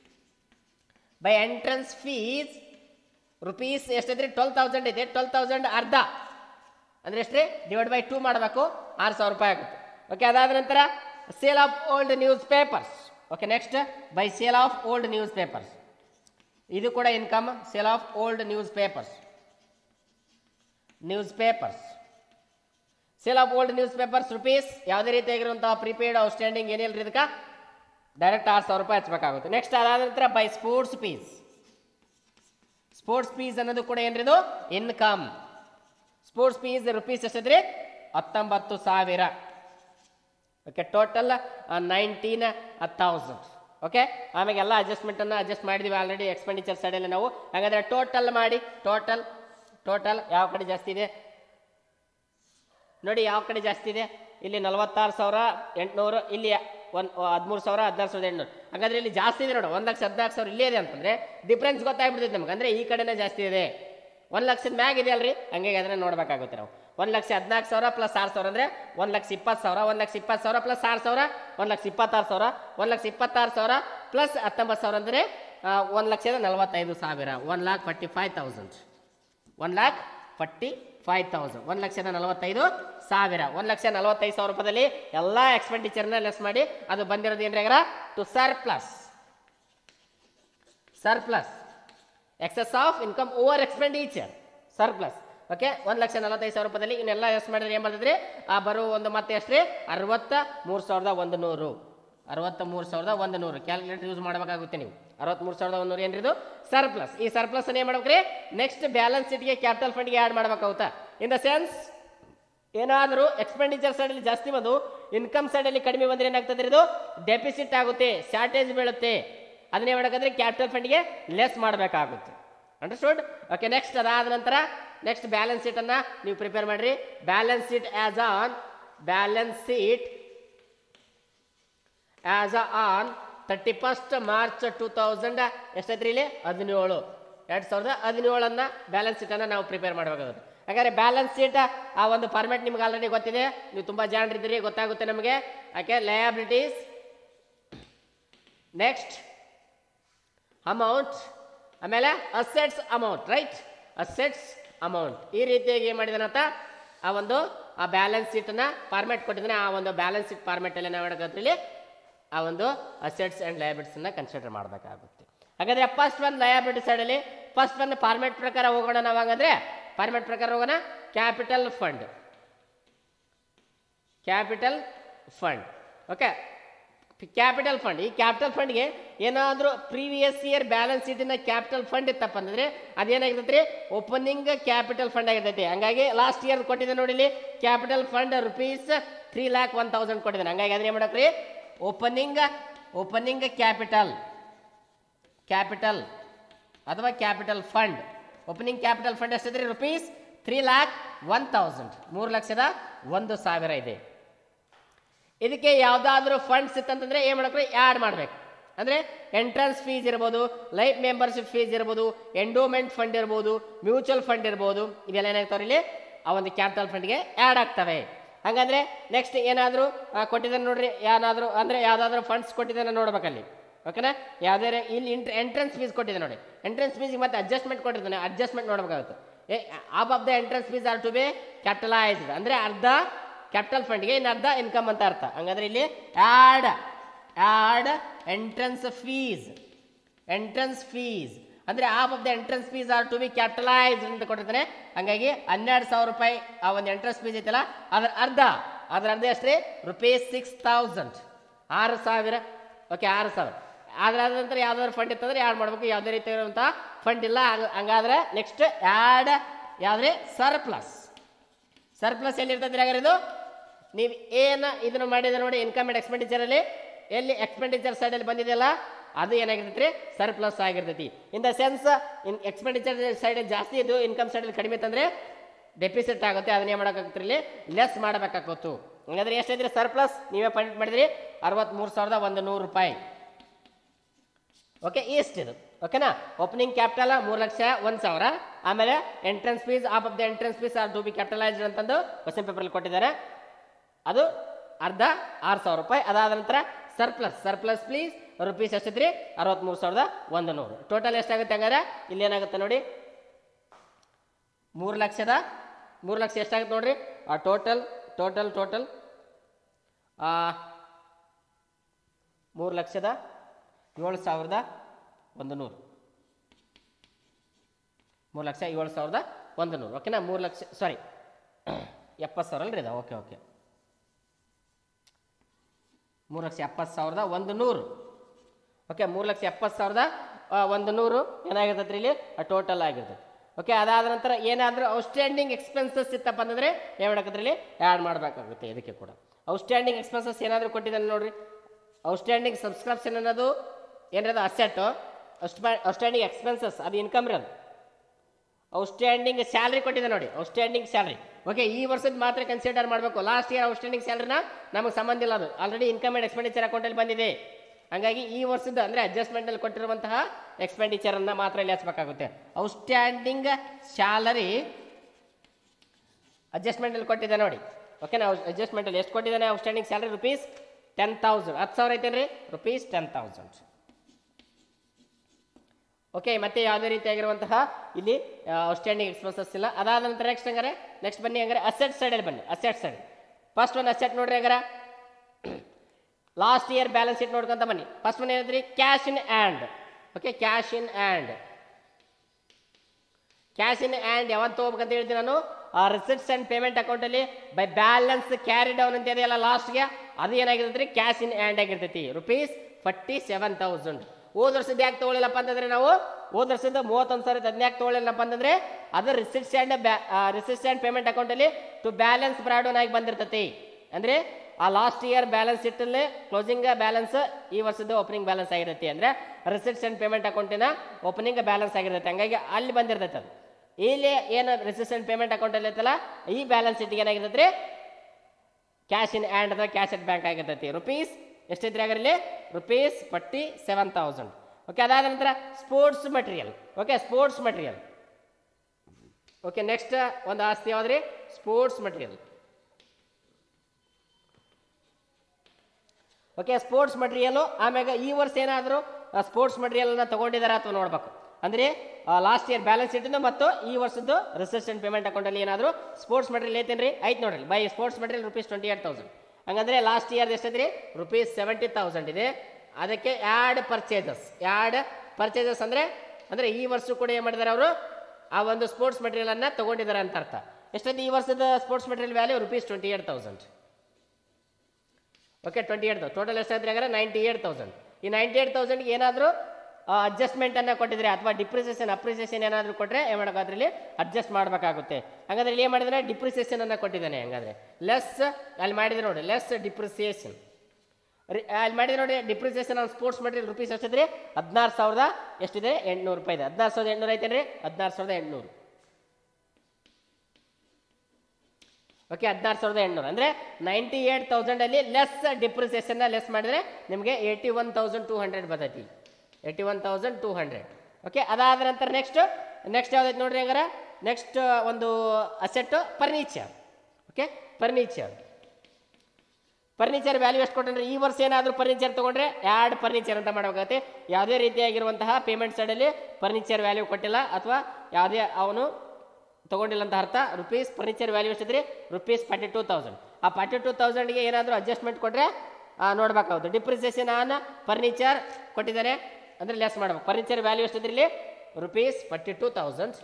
Speaker 1: by entrance fees rupees ಎಷ್ಟೈತ್ರಿ ಟ್ವೆಲ್ ತೌಸಂಡ್ ಐತೆ ಟ್ವೆಲ್ ತೌಸಂಡ್ ಅರ್ಧ ಅಂದ್ರೆ ಎಷ್ಟ್ರಿ ಡಿವೈಡ್ ಬೈ ಟೂ ಮಾಡಬೇಕು ಆರು ಸಾವಿರ ರೂಪಾಯಿ ಆಗುತ್ತೆ. ಓಕೆ ಅದಾದ ನಂತರ sale of old newspapers. Okay next by sale of old newspapers ಇದು ಕೂಡ income. Sale of old newspapers newspapers sale of old newspapers rupees ಯಾವುದೇ ರೀತಿಯಾಗಿರುವಂತಹ ಪ್ರಿಪೇಯ್ಡ್ ಔಟ್ಸ್ಟ್ಯಾಂಡಿಂಗ್ ಏನಿಲ್ರಿ ಇದಕ್ಕೆ ಡೈರೆಕ್ಟ್ ಆರು ಸಾವಿರ ರೂಪಾಯಿ ಹಚ್ಚಬೇಕಾಗುತ್ತೆ. ನೆಕ್ಸ್ಟ್ ಅದಾದ ನಂತರ by sports fees sports fees ಅನ್ನೋದು ಕೂಡ ಏನ್ರಿ ಇದು ಇನ್ಕಮ್. ಸ್ಪೋರ್ಟ್ಸ್ ಫೀಸ್ ರುಪೀಸ್ ಎಷ್ಟಿದ್ರಿ ಹತ್ತೊಂಬತ್ತು ಸಾವಿರ. Okay total nineteen thousand. Okay ಆಮೇಲೆ ಎಲ್ಲ ಅಡ್ಜಸ್ಟ್ಮೆಂಟನ್ನು ಅಡ್ಜಸ್ಟ್ ಮಾಡಿದ್ವಿ ಆಲ್ರೆಡಿ ಎಕ್ಸ್ಪೆಂಡಿಚರ್ ಸೈಡಲ್ಲಿ ನಾವು. ಹಾಗಾದರೆ ಟೋಟಲ್ ಮಾಡಿ ಟೋಟಲ್ ಟೋಟಲ್ ಯಾವ ಕಡೆ ಜಾಸ್ತಿ ಇದೆ ನೋಡಿ, ಯಾವ ಕಡೆ ಜಾಸ್ತಿ ಇದೆ ಇಲ್ಲಿ ನಲವತ್ತಾರು ಸಾವಿರ ಎಂಟುನೂರು, ಇಲ್ಲಿ ಒಂದು ಹದಿಮೂರು ಸಾವಿರ ಹದಿನಾರು ಸಾವಿರದ ಎಂಟುನೂರು. ಹಾಗಾದ್ರೆ ಇಲ್ಲಿ ಜಾಸ್ತಿ ಇದೆ ನೋಡಿ, ಒಂದು ಲಕ್ಷ ಹದಿನಾಲ್ಕು ಸಾವಿರ ಇಲ್ಲೇ ಇದೆ ಅಂತಂದರೆ ಡಿಫ್ರೆನ್ಸ್ ಗೊತ್ತಾಗ್ಬಿಡ್ತೈತೆ ನಮ್ಗೆ. ಅಂದರೆ ಈ ಕಡೆನೇ ಜಾಸ್ತಿ ಇದೆ, ಒಂದು ಲಕ್ಷದ ಮ್ಯಾಗ್ ಇದೆ ಅಲ್ರಿ, ಹಂಗಾಗಿ ಅದನ್ನ ನೋಡಬೇಕಾಗುತ್ತೆ ನಾವು. ಒಂದು ಲಕ್ಷ ಹದಿನಾಲ್ಕು ಸಾವಿರ ಪ್ಲಸ್ ಆರು ಸಾವಿರ ಅಂದರೆ ಒಂದು ಲಕ್ಷ ಇಪ್ಪತ್ತು ಸಾವಿರ, ಒಂದು ಲಕ್ಷ ಇಪ್ಪತ್ತು ಸಾವಿರ ಪ್ಲಸ್ ಆರು ಸಾವಿರ ಒಂದು ಲಕ್ಷ ಇಪ್ಪತ್ತಾರು ಸಾವಿರ, ಒಂದು ಲಕ್ಷ ಇಪ್ಪತ್ತಾರು ಸಾವಿರ ಪ್ಲಸ್ ಹತ್ತೊಂಬತ್ತು ಸಾವಿರ ಅಂದರೆ ಒಂದು ಲಕ್ಷದ ನಲವತ್ತೈದು ಸಾವಿರ. One lakh forty five thousand one lakh forty five thousand ಒಂದು ಲಕ್ಷದ ನಲವತ್ತೈದು ಸಾವಿರ. ಒಂದು ಲಕ್ಷ ನಲವತ್ತೈದು ಸಾವಿರ ರೂಪಾಯಿದಲ್ಲಿ ಎಲ್ಲ ಎಕ್ಸ್ಪೆಂಡಿಚರ್ನ ಲೆಸ್ ಮಾಡಿ ಅದು ಬಂದಿರೋದು ಏನ್ರಿ ಆಗ್ರ ಟು surplus surplus excess of income over expenditure surplus. Okay ಒಂದು ಲಕ್ಷ ನಲವತ್ತೈದು ಸಾವಿರ ರೂಪಾಯಿದಲ್ಲಿ ಇವನ್ನೆಲ್ಲ ಎಷ್ಟು ಮಾಡಿದ್ರೆ ಏನು ಮಾಡ್ತಿದ್ರಿ ಆ ಬರೋ ಒಂದು ಮತ್ತೆ ಎಷ್ಟ್ರಿ ಅರವತ್ತ ಮೂರು ಸಾವಿರದ ಒಂದು ನೂರು ಅರವತ್ತ ಮೂರು ಸಾವಿರದ ಒಂದು ನೂರು ಕ್ಯಾಲ್ಕುಲೇಟರ್ ಯೂಸ್ ಮಾಡಬೇಕಾಗುತ್ತೆ ನೀವು. ಅರವತ್ಮೂರು ಸಾವಿರದ ಒಂದು ನೂರು ಏನ್ರಿ ಇದು ಸರ್ಪ್ಲಸ್. ಈ ಸರ್ಪ್ಲಸ್ ಏನು ಮಾಡ್ಬೇಕ್ರಿ ನೆಕ್ಸ್ಟ್ ಬ್ಯಾಲೆನ್ಸ್ ಶೀಟ್ಗೆ ಕ್ಯಾಪಿಟಲ್ ಫಂಡ್ಗೆ ಆ್ಯಡ್ ಮಾಡ್ಬೇಕಾಗುತ್ತಾ. ಇನ್ ದ ಸೆನ್ಸ್ ಏನಾದರೂ ಎಕ್ಸ್ಪೆಂಡಿಚರ್ ಸೈಡಲ್ಲಿ ಜಾಸ್ತಿ ಬಂದು ಇನ್ಕಮ್ ಸೈಡಲ್ಲಿ ಕಡಿಮೆ ಬಂದರೆ ಏನಾಗ್ತದೆ ಇದು ಡೆಫಿಸಿಟ್ ಆಗುತ್ತೆ, ಶಾರ್ಟೇಜ್ ಬೀಳುತ್ತೆ. ಅದನ್ನೇ ಮಾಡಬೇಕಂದ್ರೆ ಕ್ಯಾಪಿಟಲ್ ಫಂಡ್ಗೆ ಲೆಸ್ ಮಾಡಬೇಕಾಗುತ್ತೆ. ಅಂಡರ್ಸ್ಟುಡ್. ಓಕೆ ನೆಕ್ಸ್ಟ್ ಅದಾದ ನಂತರ ನೆಕ್ಸ್ಟ್ ಬ್ಯಾಲೆನ್ಸ್ ಶೀಟನ್ನು ನೀವು ಪ್ರಿಪೇರ್ ಮಾಡಿರಿ. Balance sheet as on balance sheet as on thirty first March two thousand ಎಷ್ಟೈತ್ರಿ ಇಲ್ಲಿ ಹದಿನೇಳು ಎರಡು ಸಾವಿರದ ಹದಿನೇಳನ್ನು ಬ್ಯಾಲೆನ್ಸ್ ಶೀಟನ್ನು ನಾವು ಪ್ರಿಪೇರ್ ಮಾಡಬೇಕಾಗುತ್ತೆ. ಹಾಗಾದರೆ ಬ್ಯಾಲೆನ್ಸ್ ಶೀಟ್ ಆ ಒಂದು ಫಾರ್ಮ್ಯಾಟ್ ನಿಮ್ಗೆ ಆಲ್ರೆಡಿ ಗೊತ್ತಿದೆ, ನೀವು ತುಂಬ ಜಾಣರಿದ್ದೀರಿ, ಗೊತ್ತಾಗುತ್ತೆ ನಮಗೆ. ಯಾಕೆ ಲಯಬಿಲಿಟೀಸ್ ನೆಕ್ಸ್ಟ್ ಅಮೌಂಟ್ ಆಮೇಲೆ assets amount right assets amount ಈ ರೀತಿಯಾಗಿ ಏನು ಮಾಡಿದಾನಂತ ಆ ಒಂದು ಆ ಬ್ಯಾಲೆನ್ಸ್ ಶೀಟನ್ನ ಫಾರ್ಮ್ಯಾಟ್ ಕೊಟ್ಟಿದ್ದಾನೆ. ಆ ಒಂದು ಬ್ಯಾಲೆನ್ಸ್ ಶೀಟ್ ಫಾರ್ಮ್ಯಾಟಲ್ಲಿ ನಾವು ಹೇಳೋದ್ರಲ್ಲಿ ಆ ಒಂದು ಅಸೆಟ್ಸ್ ಆ್ಯಂಡ್ ಲಯಬಿಲಿಟೀಸನ್ನ ಕನ್ಸಿಡರ್ ಮಾಡಬೇಕಾಗುತ್ತೆ. ಹಾಗಾದರೆ ಫಸ್ಟ್ ಒಂದು ಲಯಬಿಲಿಟಿ ಸೈಡಲ್ಲಿ ಫಸ್ಟ್ ಒಂದು ಫಾರ್ಮ್ಯಾಟ್ ಪ್ರಕಾರ ಹೋಗೋಣ. ನಾವು ಹಾಗಾದರೆ ಫಾರ್ಮ್ಯಾಟ್ ಪ್ರಕಾರ ಹೋಗೋಣ. Capital fund, capital fund okay capital fund. ಈ ಕ್ಯಾಪಿಟಲ್ ಫಂಡ್ಗೆ ಏನಾದರೂ ಪ್ರೀವಿಯಸ್ ಇಯರ್ ಬ್ಯಾಲೆನ್ಸ್ ಶೀಟಿನ ಕ್ಯಾಪಿಟಲ್ ಫಂಡ್ ಇತ್ತಪ್ಪ ಅಂತಂದ್ರೆ ಅದೇನಾಗಿರ್ತೈತೆ ರೀ ಓಪನಿಂಗ್ ಕ್ಯಾಪಿಟಲ್ ಫಂಡ್ ಆಗಿರ್ತೈತಿ. ಹಂಗಾಗಿ ಲಾಸ್ಟ್ ಇಯರ್ ಕೊಟ್ಟಿದ್ದೆ ನೋಡಿ ಇಲ್ಲಿ capital fund rupees three lakh one thousand ಕೊಟ್ಟಿದ್ದಾನೆ. ಹಂಗಾಗಿ ಅದನ್ನ ಏನು ಮಾಡಕ್ರಿ ಓಪನಿಂಗ್ ಓಪನಿಂಗ್ ಕ್ಯಾಪಿಟಲ್ ಕ್ಯಾಪಿಟಲ್ ಅಥವಾ capital fund. Opening capital fund ಎಷ್ಟಿದೆ ರೀ rupees three lakh one thousand ಮೂರು ಲಕ್ಷದ ಒಂದು ಸಾವಿರ ಇದೆ. ಇದಕ್ಕೆ ಯಾವುದಾದ್ರೂ ಫಂಡ್ಸ್ ಇತ್ತಂತಂದ್ರೆ ಏನು ಮಾಡಕ್ರಿ ಆ್ಯಡ್ ಮಾಡ್ಬೇಕು. ಅಂದರೆ ಎಂಟ್ರೆನ್ಸ್ ಫೀಸ್ ಇರ್ಬೋದು, ಲೈಫ್ ಮೆಂಬರ್ಶಿಪ್ ಫೀಸ್ ಇರ್ಬೋದು, ಎಂಡೋಮೆಂಟ್ ಫಂಡ್ ಇರ್ಬೋದು, ಮ್ಯೂಚುವಲ್ ಫಂಡ್ ಇರ್ಬೋದು, ಇವೆಲ್ಲ ಏನಾಗ್ತಾವ್ರಿ ಇಲ್ಲಿ ಆ ಒಂದು ಕ್ಯಾಪಿಟಲ್ ಫಂಡ್ಗೆ ಆ್ಯಡ್ ಆಗ್ತವೆ. ಹಾಗಾದ್ರೆ ನೆಕ್ಸ್ಟ್ ಏನಾದರೂ ಕೊಟ್ಟಿದ್ದಾನೆ ನೋಡ್ರಿ, ಏನಾದರೂ ಅಂದರೆ ಯಾವುದಾದ್ರೂ ಫಂಡ್ಸ್ ಕೊಟ್ಟಿದ್ದಾನೆ ನೋಡ್ಬೇಕಲ್ಲಿ ಓಕೆನಾ. ಯಾವುದೇ ಇಲ್ಲಿ ಇಂಟ್ರ ಎಂಟ್ರೆನ್ಸ್ ಫೀಸ್ ಕೊಟ್ಟಿದೆ ನೋಡಿ, ಎಂಟ್ರೆನ್ಸ್ ಫೀಸ್ಗೆ ಮತ್ತೆ ಅಡ್ಜಸ್ಟ್ಮೆಂಟ್ ಕೊಟ್ಟಿದ್ದಾನೆ, ಅಡ್ಜಸ್ಟ್ಮೆಂಟ್ ನೋಡ್ಬೇಕಾಗುತ್ತೆ. ಏ half of the entrance fees are to be capitalised ಅಂದರೆ ಅರ್ಧ ಕ್ಯಾಪಿಟಲ್ ಫಂಡ್ಗೆ ಇನ್ನು ಅರ್ಧ ಇನ್ಕಮ್ ಅಂತ ಅರ್ಥ. ಹಂಗಾದ್ರೆ ಇಲ್ಲಿ add add entrance fees entrance fees ಅಂದರೆ half of the entrance fees are to be capitalised ಅಂತ ಕೊಟ್ಟಿರ್ತಾನೆ. ಹಂಗಾಗಿ ಹನ್ನೆರಡು ಸಾವಿರ ರೂಪಾಯಿ ಆ ಒಂದು ಎಂಟ್ರೆನ್ಸ್ ಫೀಸ್ ಐತಲ್ಲ ಅದರ ಅರ್ಧ ಅದರ ಅರ್ಧ ಎಷ್ಟು ರೀ ರುಪೀಸ್ ಸಿಕ್ಸ್ ತೌಸಂಡ್ ಆರು ಸಾವಿರ ಓಕೆ ಆರು ಸಾವಿರ. ಅದ್ರ ನಂತರ ಯಾವ್ದಾದ್ರು ಫಂಡ್ ಇತ್ತಂದ್ರೆ ಆ್ಯಡ್ ಮಾಡ್ಬೇಕು. ಯಾವುದೇ ರೀತಿ ಇರುವಂಥ ಫಂಡ್ ಇಲ್ಲ. ಹಂಗಾದ್ರೆ ನೆಕ್ಸ್ಟ್ ಆ್ಯಡ್ ಯಾವ್ದ್ರಿ ಸರ್ಪ್ಲಸ್. ಸರ್ಪ್ಲಸ್ ಎಲ್ಲಿ ಇರ್ತದ್ರಿ ಹಾಗಾದ್ರೆ ಇದು ನೀವು ಏನು ಇದನ್ನು ಮಾಡಿದ್ರೆ ನೋಡಿ ಇನ್ಕಮ್ ಆ್ಯಂಡ್ ಎಕ್ಸ್ಪೆಂಡಿಚರಲ್ಲಿ ಎಲ್ಲಿ ಎಕ್ಸ್ಪೆಂಡಿಚರ್ ಸೈಡಲ್ಲಿ ಬಂದಿದೆಯಲ್ಲ ಅದು ಏನಾಗಿರ್ತೈತಿ ರೀ ಸರ್ಪ್ಲಸ್ ಆಗಿರ್ತೈತಿ. In the sense in expenditure side ಜಾಸ್ತಿ ಇದು ಇನ್ಕಮ್ ಸೈಡಲ್ಲಿ ಕಡಿಮೆ ತಂದರೆ ಡೆಪಿಸಿಟ್ ಆಗುತ್ತೆ. ಅದನ್ನೇ ಮಾಡೋಕ್ಕಾಗುತ್ತೆ ಇಲ್ಲಿ ಲೆಸ್ ಮಾಡಬೇಕಾಗುತ್ತೆ. ಹಂಗಾದ್ರೆ ಎಷ್ಟೈತ್ರಿ ಸರ್ಪ್ಲಸ್ ನೀವೇ ಪಾಯಿಂಟ್ ಮಾಡಿದ್ರಿ ಅರವತ್ತ್ಮೂರು ಸಾವಿರದ ಒಂದು ನೂರು ರೂಪಾಯಿ ಓಕೆ ಇಷ್ಟಿದು ಓಕೆನಾ. ಓಪನಿಂಗ್ ಕ್ಯಾಪಿಟಲ್ ಮೂರು ಲಕ್ಷ ಒಂದು ಸಾವಿರ. ಆಮೇಲೆ entrance fees half of the entrance fees are to be capitalised ಅಂತಂದು ಕ್ವಶನ್ ಪೇಪರಲ್ಲಿ ಕೊಟ್ಟಿದ್ದಾರೆ. ಅದು ಅರ್ಧ ಆರು ಸಾವಿರ ರೂಪಾಯಿ. ಅದಾದ ನಂತರ ಸರ್ಪ್ಲಸ್ ಸರ್ಪ್ಲಸ್ ಪ್ಲೀಸ್ ರುಪೀಸ್ ಎಷ್ಟಿದ್ರಿ ಅರವತ್ತ್ಮೂರು ಸಾವಿರದ ಒಂದು ನೂರು. ಟೋಟಲ್ ಎಷ್ಟಾಗುತ್ತೆ ಹಂಗಾರೆ ಇಲ್ಲಿ ಏನಾಗುತ್ತೆ ನೋಡಿ ಮೂರು ಲಕ್ಷದ ಮೂರು ಲಕ್ಷ ಎಷ್ಟಾಗುತ್ತೆ ನೋಡ್ರಿ ಆ ಟೋಟಲ್ ಟೋಟಲ್ ಟೋಟಲ್ ಮೂರು ಲಕ್ಷದ ಏಳು ಸಾವಿರದ ಒಂದು ನೂರು ಮೂರು ಲಕ್ಷ ಏಳು ಸಾವಿರದ ಒಂದು ನೂರು ಓಕೆನಾ. ಮೂರು ಲಕ್ಷ ಸಾರಿ ಎಪ್ಪತ್ತು ಸಾವಿರ ಅಲ್ರಿ ಇದು ಓಕೆ ಓಕೆ ಮೂರು ಲಕ್ಷ ಎಪ್ಪತ್ತು ಸಾವಿರದ ಒಂದು ನೂರು ಓಕೆ ಮೂರು ಲಕ್ಷ ಎಪ್ಪತ್ತು ಸಾವಿರದ ಒಂದು ನೂರು ಏನಾಗಿರ್ತೈತೆ ರೀ ಇಲ್ಲಿ ಟೋಟಲ್ ಆಗಿರ್ತೈತೆ ಓಕೆ. ಅದಾದ ನಂತರ ಏನಾದರೂ ಔಟ್ಸ್ಟ್ಯಾಂಡಿಂಗ್ ಎಕ್ಸ್ಪೆನ್ಸಸ್ ಇತ್ತಪ್ಪ ಅಂತಂದರೆ ಏನು ಮಾಡಕತ್ರಿ ಇಲ್ಲಿ ಆ್ಯಡ್ ಮಾಡಬೇಕಾಗುತ್ತೆ. ಇದಕ್ಕೆ ಕೂಡ ಔಟ್ಸ್ಟ್ಯಾಂಡಿಂಗ್ ಎಕ್ಸ್ಪೆನ್ಸಸ್ ಏನಾದರೂ ಕೊಟ್ಟಿದ್ದಾನೆ ನೋಡ್ರಿ. ಔಟ್ಸ್ಟ್ಯಾಂಡಿಂಗ್ ಸಬ್ಸ್ಕ್ರಿಪ್ಷನ್ ಅನ್ನೋದು ಏನಿರೋದು ಅಸೆಟ್ಟು. ಔಟ್ಸ್ಟ್ಯಾಂಡಿಂಗ್ ಎಕ್ಸ್ಪೆನ್ಸಸ್ ಅದು ಇನ್ಕಮ್ ರೀ. ಅದು ಔಟ್ಸ್ಟ್ಯಾಂಡಿಂಗ್ ಸ್ಯಾಲ್ರಿ ಕೊಟ್ಟಿದೆ ನೋಡಿ ಔಟ್ಸ್ಟ್ಯಾಂಡಿಂಗ್ ಸ್ಯಾಲ್ರಿ ಓಕೆ ಈ ವರ್ಷದ ಮಾತ್ರ ಕನ್ಸಿಡರ್ ಮಾಡಬೇಕು. ಲಾಸ್ಟ್ ಇಯರ್ ಔಟ್ಸ್ಟ್ಯಾಂಡಿಂಗ್ ಸ್ಯಾಲ್ರಿನ ನಮಗೆ ಸಂಬಂಧ ಇಲ್ಲ, ಅದು ಆಲ್ರೆಡಿ ಇನ್ಕಮ್ ಆ್ಯಂಡ್ ಎಕ್ಸ್ಪೆಂಡಿಚರ್ ಅಕೌಂಟಲ್ಲಿ ಬಂದಿದೆ. ಹಾಗಾಗಿ ಈ ವರ್ಷದ ಅಂದರೆ ಅಡ್ಜಸ್ಟ್ಮೆಂಟಲ್ಲಿ ಕೊಟ್ಟಿರುವಂತಹ ಎಕ್ಸ್ಪೆಂಡಿಚರನ್ನು ಮಾತ್ರ ಇಲ್ಲಿ ಹಚ್ಚಬೇಕಾಗುತ್ತೆ. ಔಟ್ಸ್ಟ್ಯಾಂಡಿಂಗ್ ಸ್ಯಾಲರಿ ಅಡ್ಜಸ್ಟ್ಮೆಂಟಲ್ಲಿ ಕೊಟ್ಟಿದೆ ನೋಡಿ ಓಕೆ. ನಾವು ಅಡ್ಜಸ್ಟ್ಮೆಂಟಲ್ಲಿ ಎಷ್ಟು ಕೊಟ್ಟಿದ್ದಾನೆ outstanding salary rupees ten thousand ಹತ್ತು ಸಾವಿರ ಐತೇನು ರೀ ರುಪೀಸ್ ಟೆನ್ ತೌಸಂಡ್ ಓಕೆ. ಮತ್ತೆ ಯಾವುದೇ ರೀತಿಯಾಗಿರುವಂತಹ ಇಲ್ಲಿ ಔಟ್ಸ್ಟ್ಯಾಂಡಿಂಗ್ ಎಕ್ಸ್ಪೆನ್ಸಸ್ ಇಲ್ಲ. ಅದಾದ ನಂತರ ನೆಕ್ಸ್ಟ್ ಹಂಗಾರೆ ನೆಕ್ಸ್ಟ್ ಬನ್ನಿ ಹಂಗಾರೆ ಅಸೆಟ್ ಸೈಡಲ್ಲಿ ಬನ್ನಿ. ಅಸೆಟ್ ಸೈಡ್ ಫಸ್ಟ್ ಒಂದು ಅಸೆಟ್ ನೋಡ್ರಿ ಹಂಗಾರೆ ಲಾಸ್ಟ್ ಇಯರ್ ಬ್ಯಾಲೆನ್ಸ್ ಶೀಟ್ ನೋಡ್ಕೊಂತ ಬನ್ನಿ. ಫಸ್ಟ್ ಒನ್ ಹೇಳಿದ್ರಿ cash in hand okay. Cash in hand cash in hand ಯಾವತ್ತು ಹೋಗ್ಬೇಕಂತ ಹೇಳ್ತೀನಿ ನಾನು ರಿಸಿಪ್ಟ್ಸ್ ಆ್ಯಂಡ್ ಪೇಮೆಂಟ್ ಅಕೌಂಟಲ್ಲಿ ಬೈ ಬ್ಯಾಲೆನ್ಸ್ ಕ್ಯಾರಿ ಡೌನ್ ಅಂತ ಇದೆಯಲ್ಲ ಲಾಸ್ಟ್ಗೆ ಅದು ಏನಾಗಿರ್ತೈತಿ ಕ್ಯಾಶ್ ಇನ್ ಹ್ಯಾಂಡ್ ಆಗಿರ್ತೈತಿ ರುಪೀಸ್ ಫಾರ್ಟಿ ಸೆವೆನ್ ತೌಸಂಡ್. ಹೋದ ವರ್ಷದ ಯಾಕೆ ತೊಗೊಳ್ಳಿಲ್ಲಪ್ಪ ಅಂತಂದ್ರೆ ನಾವು ಹೋದ ವರ್ಷದ ಮೂವತ್ತೊಂದು ಸಾವಿರ ಹದಿನಾಲ್ಕು ತೊಗೊಳ್ಳಿಲ್ಲಪ್ಪ ಅಂತಂದ್ರೆ ಅದು receipts and receipts and payment ಅಕೌಂಟಲ್ಲಿ ಟು ಬ್ಯಾಲೆನ್ಸ್ ಬ್ರಾಡೌನ್ ಆಗಿ ಬಂದಿರ್ತೈತಿ. ಅಂದರೆ ಆ ಲಾಸ್ಟ್ ಇಯರ್ ಬ್ಯಾಲೆನ್ಸ್ ಶೀಟಲ್ಲಿ ಕ್ಲೋಸಿಂಗ್ ಬ್ಯಾಲೆನ್ಸ್ ಈ ವರ್ಷದ ಓಪನಿಂಗ್ ಬ್ಯಾಲೆನ್ಸ್ ಆಗಿರುತ್ತೆ. ಅಂದರೆ ರಿಸಿಪ್ಟ್ಸ್ ಆ್ಯಂಡ್ ಪೇಮೆಂಟ್ ಅಕೌಂಟಿನ ಓಪನಿಂಗ್ ಬ್ಯಾಲೆನ್ಸ್ ಆಗಿರುತ್ತೆ. ಹಂಗಾಗಿ ಅಲ್ಲಿ ಬಂದಿರ್ತೈತೆ ಅದು. ಇಲ್ಲಿ ಏನು ರಿಸಿಪ್ಟ್ಸ್ ಆ್ಯಂಡ್ ಪೇಮೆಂಟ್ ಅಕೌಂಟಲ್ಲಿ ಐತಲ್ಲ ಈ ಬ್ಯಾಲೆನ್ಸ್ ಶೀಟ್ಗೆ ಏನಾಗಿರ್ತೈತೆ ರೀ ಕ್ಯಾಶ್ ಇನ್ ಹ್ಯಾಂಡ್ ಅಥವಾ ಕ್ಯಾಶ್ ಅಟ್ ಬ್ಯಾಂಕ್ ಆಗಿರ್ತೈತಿ. ರುಪೀಸ್ ಎಷ್ಟೈತ್ರಿ ಆಗರಲ್ಲಿ rupees forty seven thousand okay. ಅದಾದ ನಂತರ sports material okay. Sports material okay. Next ಒಂದು ಆಸ್ತಿ ಯಾವ್ದ್ರಿ sports material okay. Sports material ಆಮ್ಯಾಗ ಈ ವರ್ಷ ಏನಾದರೂ ಸ್ಪೋರ್ಟ್ಸ್ ಮಟೀರಿಯಲ್ನ ತೊಗೊಂಡಿದ್ದಾರೆ ಅಥವಾ ನೋಡ್ಬೇಕು. ಅಂದರೆ ಲಾಸ್ಟ್ ಇಯರ್ ಬ್ಯಾಲೆನ್ಸ್ ಶೀಟಿಂದ ಮತ್ತು ಈ ವರ್ಷದ್ದು ರಿಸೆಷನ್ ಪೇಮೆಂಟ್ ಅಕೌಂಟಲ್ಲಿ ಏನಾದರೂ ಸ್ಪೋರ್ಟ್ಸ್ ಮೆಟೀರಿಯಲ್ ಐತೇನು ರೀ ಐತೆ ನೋಡ್ರಿ by sports material rupees twenty eight thousand ಹಂಗಂದ್ರೆ ಲಾಸ್ಟ್ ಇಯರ್ ಎಷ್ಟೈತ್ರಿ ರುಪೀಸ್ ಸೆವೆಂಟಿ ತೌಸಂಡ್ ಇದೆ. ಅದಕ್ಕೆ ಆ್ಯಡ್ ಪರ್ಚೇಸಸ್ ಆ್ಯಡ್ ಪರ್ಚೇಸಸ್ ಅಂದರೆ ಅಂದರೆ ಈ ವರ್ಷ ಕೂಡ ಏನು ಮಾಡಿದ್ದಾರೆ ಅವರು ಆ ಒಂದು ಸ್ಪೋರ್ಟ್ಸ್ ಮೆಟೀರಿಯಲನ್ನು ತೊಗೊಂಡಿದ್ದಾರೆ ಅಂತ ಅರ್ಥ. ಎಷ್ಟೈತೆ ಈ ವರ್ಷದ sports material value rupees twenty eight thousand okay twenty eight total ಎಷ್ಟಾದ್ರೆ ಹಾಗಾದ್ರೆ ನೈಂಟಿ ಏಟ್ ತೌಸಂಡ್. ಈ ನೈಂಟಿ ಏಟ್ ತೌಸಂಡ್ಗೆ ಏನಾದರೂ ಅಡ್ಜಸ್ಟ್ಮೆಂಟನ್ನು ಕೊಟ್ಟಿದ್ರೆ ಅಥವಾ ಡಿಪ್ರಿಸಿಯೇಷನ್ ಅಪ್ರಿಸಿಯೇಷನ್ ಏನಾದರೂ ಕೊಟ್ಟರೆ ಏನು ಮಾಡೋಕ್ಕಾದ್ರೆ ಇಲ್ಲಿ ಅಡ್ಜಸ್ಟ್ ಮಾಡಬೇಕಾಗುತ್ತೆ. ಹಾಗಾದ್ರೆ ಇಲ್ಲಿ ಏನು ಮಾಡಿದ್ರೆ ಡಿಪ್ರಿಸಿಯೇಷನ್ ಅನ್ನು ಕೊಟ್ಟಿದ್ದಾನೆ. ಹಂಗಾದ್ರೆ ಲೆಸ್ ಅಲ್ಲಿ ಮಾಡಿದ್ರೆ ನೋಡಿ ಲೆಸ್ ಡಿಪ್ರಿಸಿಯೇಷನ್ ಅಲ್ಲಿ ಮಾಡಿದ್ರೆ ನೋಡಿ depreciation on sports material rupees ಎಷ್ಟಿದ್ರೆ ಹದಿನಾರು ಸಾವಿರದ ಎಷ್ಟಿದೆ ಎಂಟುನೂರು ರೂಪಾಯಿ ಇದೆ. ಹದಿನಾರು ಸಾವಿರದ ಎಂಟುನೂರು ಐತೇನ್ರಿ ಹದಿನಾರು ಸಾವಿರದ ಎಂಟುನೂರು ಓಕೆ ಹದಿನಾರು ಸಾವಿರದ ಎಂಟುನೂರು ಅಂದರೆ ನೈಂಟಿ ಏಟ್ ತೌಸಂಡಲ್ಲಿ ಲೆಸ್ ಡಿಪ್ರಿಸಿಯೇಷನ್ನ ಲೆಸ್ ಮಾಡಿದ್ರೆ ನಿಮಗೆ eighty one thousand two hundred ಬರ್ತೈತಿ eighty one thousand two hundred okay. ಅದಾದ ನಂತರ ನೆಕ್ಸ್ಟ್ ನೆಕ್ಸ್ಟ್ ಯಾವ್ದೈತೆ ನೋಡ್ರಿ ಹಂಗಾರ ನೆಕ್ಸ್ಟ್ ಒಂದು asset furniture okay furniture furniture value ಎಷ್ಟು ಕೊಟ್ಟರೆ ಈ ವರ್ಷ ಏನಾದರೂ ಫರ್ನಿಚರ್ ತೊಗೊಂಡ್ರೆ ಆ್ಯಡ್ ಫರ್ನಿಚರ್ ಅಂತ ಮಾಡಬೇಕಾಗುತ್ತೆ. ಯಾವುದೇ ರೀತಿಯಾಗಿರುವಂತಹ ಪೇಮೆಂಟ್ ಸೈಡಲ್ಲಿ ಫರ್ನಿಚರ್ ವ್ಯಾಲ್ಯೂ ಕೊಟ್ಟಿಲ್ಲ ಅಥವಾ ಯಾವುದೇ ಅವನು ತೊಗೊಂಡಿಲ್ಲ ಅಂತ ಅರ್ಥ. ರುಪೀಸ್ ಫರ್ನಿಚರ್ ವ್ಯಾಲ್ಯೂ ಎಷ್ಟಿದ್ರಿ ರುಪೀಸ್ ಫಾರ್ಟಿ ಟೂ ತೌಸಂಡ್ ಆ ಫಾರ್ಟಿ ಟೂ ತೌಸಂಡ್ಗೆ ಏನಾದರೂ ಅಡ್ಜಸ್ಟ್ಮೆಂಟ್ ಕೊಟ್ಟರೆ ನೋಡ್ಬೇಕಾಗುತ್ತೆ. ಡಿಪ್ರಿಸಿಯೇಷನ್ ಆನ್ ಫರ್ನಿಚರ್ ಕೊಟ್ಟಿದ್ದಾನೆ ಅಂದರೆ ಲೆಸ್ ಮಾಡ್ಬೇಕು. ಫರ್ನಿಚರ್ ವ್ಯಾಲ್ಯೂ ಎಷ್ಟಿದ್ರಿ ಇಲ್ಲಿ rupees forty two thousand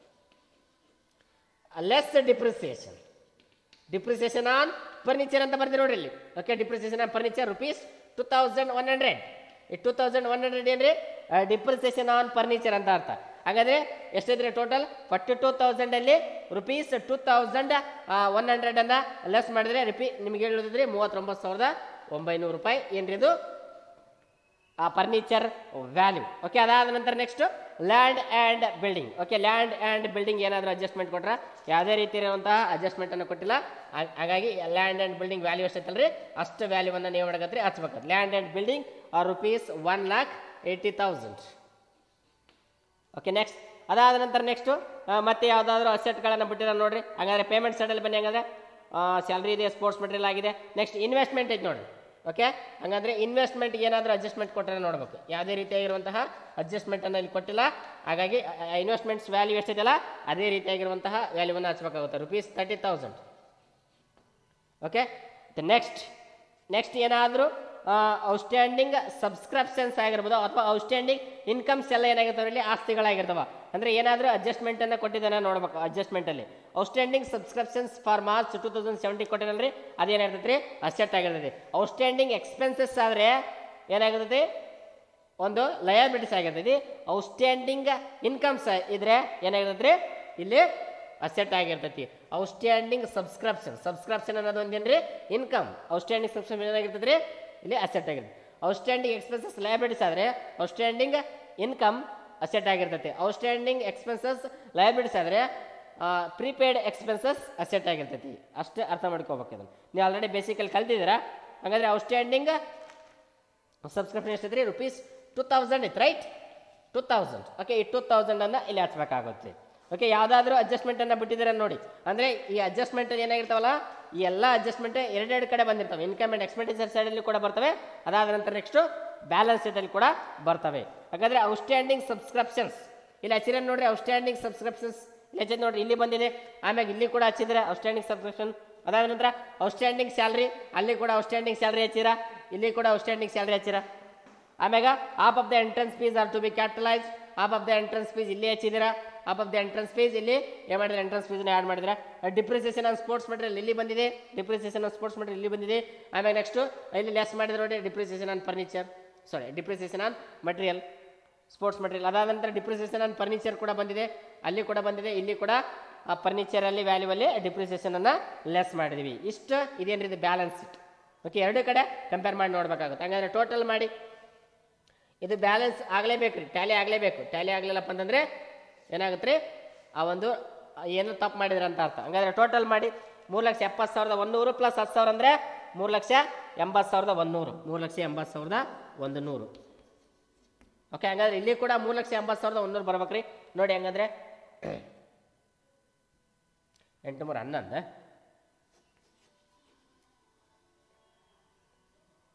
Speaker 1: less depreciation depreciation on furniture ಅಂತ ಬರ್ತೀವಿ ನೋಡ್ರಿ ಇಲ್ಲಿ okay. Depreciation on furniture rupees two thousand one hundred ಈ ಟೂ ತೌಸಂಡ್ ಒನ್ ಹಂಡ್ರೆಡ್ ಏನ್ರಿ ಡಿಪ್ರಿಸಿಯೇಷನ್ ಆನ್ ಫರ್ನಿಚರ್ ಅಂತ ಅರ್ಥ. ಹಾಗಾದರೆ ಎಷ್ಟಿದ್ರೆ ಟೋಟಲ್ ಫಾರ್ಟಿ ಟೂ ತೌಸಂಡಲ್ಲಿ ರುಪೀಸ್ ಟೂ ತೌಸಂಡ್ ಒನ್ ಹಂಡ್ರೆಡನ್ನು ಲೆಸ್ ಮಾಡಿದ್ರೆ ರಿಪೀ ನಿಮ್ಗೆ ಹೇಳಿದ್ರಿ ಮೂವತ್ತೊಂಬತ್ತು ಸಾವಿರದ ಒಂಬೈನೂರು ರೂಪಾಯಿ ಏನ್ರಿ ಇದು ಆ ಫರ್ನಿಚರ್ ವ್ಯಾಲ್ಯೂ ಓಕೆ. ಅದಾದ ನಂತರ next land and building okay. Land and building ಏನಾದರೂ ಅಡ್ಜಸ್ಟ್ಮೆಂಟ್ ಕೊಟ್ರೆ ಯಾವುದೇ ರೀತಿ ಇರುವಂತಹ ಅಡ್ಜಸ್ಟ್ಮೆಂಟನ್ನು ಕೊಟ್ಟಿಲ್ಲ. ಹಾಗಾಗಿ ಲ್ಯಾಂಡ್ ಆ್ಯಂಡ್ ಬಿಲ್ಡಿಂಗ್ ವ್ಯಾಲ್ಯೂ ಎಷ್ಟೈತಲ್ರಿ ಅಷ್ಟು ವ್ಯಾಲ್ಯೂವನ್ನು ನೀವು ಮಾಡಕತ್ರಿ ಹಚ್ಬೇಕು. Land and building rupees one lakh eighty thousand okay. Next ಅದಾದ ನಂತರ ನೆಕ್ಸ್ಟು ಮತ್ತೆ ಯಾವುದಾದ್ರೂ ಅಸೆಟ್ಗಳನ್ನು ಬಿಟ್ಟಿರ ನೋಡ್ರಿ. ಹಾಗಾದರೆ ಪೇಮೆಂಟ್ ಸೈಡಲ್ಲಿ ಬನ್ನಿ. ಹಂಗಾದ್ರೆ ಸ್ಯಾಲ್ರಿ ಇದೆ ಸ್ಪೋರ್ಟ್ಸ್ ಮೆಟೀರಿಯಲ್ ಆಗಿದೆ. ನೆಕ್ಸ್ಟ್ ಇನ್ವೆಸ್ಟ್ಮೆಂಟ್ ಐತೆ ನೋಡ್ರಿ ಓಕೆ. ಹಾಗಾದರೆ ಇನ್ವೆಸ್ಟ್ಮೆಂಟ್ಗೆ ಏನಾದರೂ ಅಡ್ಜಸ್ಟ್ಮೆಂಟ್ ಕೊಟ್ಟರೆ ನೋಡಬೇಕು. ಯಾವುದೇ ರೀತಿಯಾಗಿರುವಂತಹ ಅಡ್ಜಸ್ಟ್ಮೆಂಟನ್ನು ಇಲ್ಲಿ ಕೊಟ್ಟಿಲ್ಲ. ಹಾಗಾಗಿ ಇನ್ವೆಸ್ಟ್ಮೆಂಟ್ಸ್ ವ್ಯಾಲ್ಯೂ ಎಷ್ಟಿದೆಯಲ್ಲ ಅದೇ ರೀತಿಯಾಗಿರುವಂತಹ ವ್ಯಾಲ್ಯೂವನ್ನು ಹಚ್ಬೇಕಾಗುತ್ತೆ rupees thirty thousand okay. Next next ಏನಾದರೂ ಔಟ್ಸ್ಟ್ಯಾಂಡಿಂಗ್ ಸಬ್ಸ್ಕ್ರಿಪ್ಷನ್ಸ್ ಆಗಿರ್ಬೋದು ಅಥವಾ ಔಟ್ಸ್ಟ್ಯಾಂಡಿಂಗ್ ಇನ್ಕಮ್ಸ್ ಎಲ್ಲ ಏನಾಗಿರ್ತಾವೆ ಇಲ್ಲಿ ಆಸ್ತಿಗಳಾಗಿರ್ತಾವ. ಅಂದರೆ ಏನಾದರೂ ಅಡ್ಜಸ್ಟ್ಮೆಂಟನ್ನು ಕೊಟ್ಟಿದ್ದಾನೆ ನೋಡ್ಬೇಕು. ಅಡ್ಜಸ್ಟ್ಮೆಂಟಲ್ಲಿ outstanding subscriptions for March two thousand seventy ಕೊಟ್ಟಿರಲ್ರಿ ಅದೇನಾಗಿರ್ತೈತೆ ರೀ ಅಸೆಟ್ ಆಗಿರ್ತೈತಿ. ಔಟ್ಸ್ಟ್ಯಾಂಡಿಂಗ್ ಎಕ್ಸ್ಪೆನ್ಸಸ್ ಆದರೆ ಏನಾಗಿರ್ತೈತಿ ಒಂದು ಲಯಬಿಲಿಟೀಸ್ ಆಗಿರ್ತೈತಿ. ಔಟ್ಸ್ಟ್ಯಾಂಡಿಂಗ್ ಇನ್ಕಮ್ಸ್ ಇದ್ರೆ ಏನಾಗಿರ್ತೈತಿ ರೀ ಇಲ್ಲಿ ಅಸೆಟ್ ಆಗಿರ್ತೈತಿ. ಔಟ್ಸ್ಟ್ಯಾಂಡಿಂಗ್ ಸಬ್ಸ್ಕ್ರಿಪ್ಷನ್ ಸಬ್ಸ್ಕ್ರಿಪ್ಷನ್ ಅನ್ನೋದು ಒಂದೇನ್ರಿ ಇನ್ಕಮ್. ಔಟ್ಸ್ಟ್ಯಾಂಡಿಂಗ್ ಸಬ್ಸ್ಕ್ರಿಪ್ಷನ್ ಏನಾಗಿರ್ತೈತಿ ರೀ ಇಲ್ಲಿ ಅಸೆಟ್ ಆಗಿರ್ತದೆ. ಔಟ್ಸ್ಟ್ಯಾಂಡಿಂಗ್ ಎಕ್ಸ್ಪೆನ್ಸಸ್ ಲಯಬಿಲಿಟೀಸ್ ಆದರೆ ಔಟ್ಸ್ಟ್ಯಾಂಡಿಂಗ್ ಇನ್ಕಮ್ ಅಸೆಟ್ ಆಗಿರ್ತೈತಿ. ಔಟ್ಸ್ಟ್ಯಾಂಡಿಂಗ್ ಎಕ್ಸ್ಪೆನ್ಸಸ್ ಲಯಬಿಲಿಟೀಸ್ ಆದರೆ ಪ್ರೀಪೇಯ್ಡ್ ಎಕ್ಸ್ಪೆನ್ಸಸ್ ಅಸೆಟ್ ಆಗಿರ್ತೈತಿ. ಅಷ್ಟೇ ಅರ್ಥ ಮಾಡ್ಕೋಬೇಕು. ಇದನ್ನು ನೀವು ಆಲ್ರೆಡಿ ಬೇಸಿಕಲ್ಲಿ ಕಲ್ತಿದ್ದೀರಾ. ಹಾಗಾದರೆ ಔಟ್ಸ್ಟ್ಯಾಂಡಿಂಗ್ ಸಬ್ಸ್ಕ್ರಿಪ್ಷನ್ ಎಷ್ಟೈತೆ ರೀ ರುಪೀಸ್ ಟೂ ತೌಸಂಡ್ ಇತ್ತು ರೈಟ್ ಟೂ ತೌಸಂಡ್ ಓಕೆ. ಈ ಟೂ ತೌಸಂಡನ್ನು ಇಲ್ಲಿ ಹಚ್ಬೇಕಾಗುತ್ತೆ ಓಕೆ. ಯಾವುದಾದ್ರೂ ಅಡ್ಜಸ್ಟ್ಮೆಂಟನ್ನು ಬಿಟ್ಟಿದ್ದಾರೆ ನೋಡಿ. ಅಂದರೆ ಈ ಅಡ್ಜಸ್ಟ್ಮೆಂಟ್ ಏನಾಗಿರ್ತಾವಲ್ಲ ಈ ಎಲ್ಲ ಅಡ್ಜಸ್ಟ್ಮೆಂಟ್ ಎರಡೆರಡು ಕಡೆ ಬಂದಿರ್ತವೆ. ಇನ್ಕಮ್ ಆ್ಯಂಡ್ ಎಕ್ಸ್ಪೆಂಡಿಚರ್ ಸೈಡಲ್ಲಿ ಕೂಡ ಬರ್ತವೆ. ಅದಾದ ನಂತರ ನೆಕ್ಸ್ಟು ಬ್ಯಾಲೆನ್ಸ್ ಶೀಟಲ್ಲಿ ಕೂಡ ಬರ್ತವೆ. ಹಾಗಾದರೆ ಔಟ್ಸ್ಟ್ಯಾಂಡಿಂಗ್ ಸಬ್ಸ್ಕ್ರಿಪ್ಷನ್ಸ್ ಇಲ್ಲಿ ಹಚ್ಚಿರ ನೋಡ್ರಿ. ಔಟ್ಸ್ಟ್ಯಾಂಡಿಂಗ್ ಸಬ್ಸ್ಕ್ರಿಪ್ಷನ್ಸ್ ಇಲ್ಲಿ ಹಚ್ಚಿದ ನೋಡ್ರಿ ಇಲ್ಲಿ ಬಂದಿದೆ. ಆಮ್ಯಾಗ ಇಲ್ಲಿ ಕೂಡ ಹಚ್ಚಿದ್ರೆ ಔಟ್ಸ್ಟ್ಯಾಂಡಿಂಗ್ ಸಬ್ಸ್ಕ್ರಿಪ್ಷನ್. ಅದಾದ ನಂತರ ಔಟ್ಸ್ಟ್ಯಾಂಡಿಂಗ್ ಸ್ಯಾಲ್ರಿ ಅಲ್ಲಿ ಕೂಡ ಔಟ್ಸ್ಟ್ಯಾಂಡಿಂಗ್ ಸ್ಯಾಲ್ರಿ ಹಚ್ಚಿರ. ಇಲ್ಲಿ ಕೂಡ ಔಟ್ಸ್ಟ್ಯಾಂಡಿಂಗ್ ಸ್ಯಾಲ್ರಿ ಹಚ್ಚಿರ. ಆಮ್ಯಾಗ half of the entrance fees are to be capitalise. Half of the entrance fees ಇಲ್ಲಿ ಹಚ್ಚಿದ್ದೀರಾ. Half of the entrance fees ಇಲ್ಲಿ ಏನು ಮಾಡಿದ್ರೆ ಎಂಟ್ರೆನ್ಸ್ ಫೀಸ್ನ ಆ್ಯಡ್ ಮಾಡಿದ್ರೆ. ಡಿಪ್ರಿಸಿಯೇಷನ್ ಆನ್ ಸ್ಪೋರ್ಟ್ಸ್ ಮೆಟೀರಿಯಲ್ ಇಲ್ಲಿ ಬಂದಿದೆ. ಡಿಪ್ರಿಸಿಯೇಷನ್ ಆನ್ ಸ್ಪೋರ್ಟ್ಸ್ ಮೆಟೀರಿಯಲ್ ಇಲ್ಲಿ ಬಂದಿದೆ. ಆಮೇಲೆ ನೆಕ್ಸ್ಟು ಇಲ್ಲಿ ಲೆಸ್ ಮಾಡಿದ್ರೆ ನೋಡಿ depreciation on furniture sorry depreciation on material sports material. ಅದಾದ ನಂತರ ಡಿಪ್ರಿಸಿಯೇಷನ್ ಆನ್ ಫರ್ನಿಚರ್ ಕೂಡ ಬಂದಿದೆ. ಅಲ್ಲಿ ಕೂಡ ಬಂದಿದೆ. ಇಲ್ಲಿ ಕೂಡ ಆ ಫರ್ನಿಚರಲ್ಲಿ ವ್ಯಾಲ್ಯೂವಲ್ಲಿ ಡಿಪ್ರಿಸಿಯೇಷನನ್ನು ಲೆಸ್ ಮಾಡಿದ್ವಿ. ಇಷ್ಟು ಇದೇನು ಇದು ಬ್ಯಾಲೆನ್ಸ್ ಶೀಟ್ ಓಕೆ. ಎರಡು ಕಡೆ ಕಂಪೇರ್ ಮಾಡಿ ನೋಡಬೇಕಾಗುತ್ತೆ. ಹಾಗಾದರೆ ಟೋಟಲ್ ಮಾಡಿ ಇದು ಬ್ಯಾಲೆನ್ಸ್ ಆಗಲೇಬೇಕು ರೀ. ಟ್ಯಾಲಿ ಆಗಲೇಬೇಕು. ಟ್ಯಾಲಿ ಆಗಲಿಲ್ಲಪ್ಪ ಅಂತಂದರೆ ಏನಾಗುತ್ತೆ ರೀ ಆ ಒಂದು ಏನು ತಪ್ಪು ಮಾಡಿದ್ರೆ ಅಂತ ಅರ್ಥ. ಹಂಗಾದ್ರೆ ಟೋಟಲ್ ಮಾಡಿ ಮೂರು ಲಕ್ಷ ಎಪ್ಪತ್ತು ಸಾವಿರದ ಒಂದೂರು ಪ್ಲಸ್ ಹತ್ತು ಸಾವಿರ ಅಂದರೆ ಮೂರು ಲಕ್ಷ ಎಂಬತ್ತು ಸಾವಿರದ ಒಂದೂರು ಮೂರು ಲಕ್ಷ ಎಂಬತ್ತು ಸಾವಿರದ ಒಂದು ನೂರು ಓಕೆ. ಹಂಗಾದ್ರೆ ಇಲ್ಲಿ ಕೂಡ ಮೂರು ಲಕ್ಷ ಎಂಬತ್ತು ಸಾವಿರದ ಒಂದೂರು ಬರ್ಬೇಕು ರೀ ನೋಡಿ. ಹಂಗಂದ್ರೆ ಎಂಟು ಮೂರು ಹನ್ನೊಂದು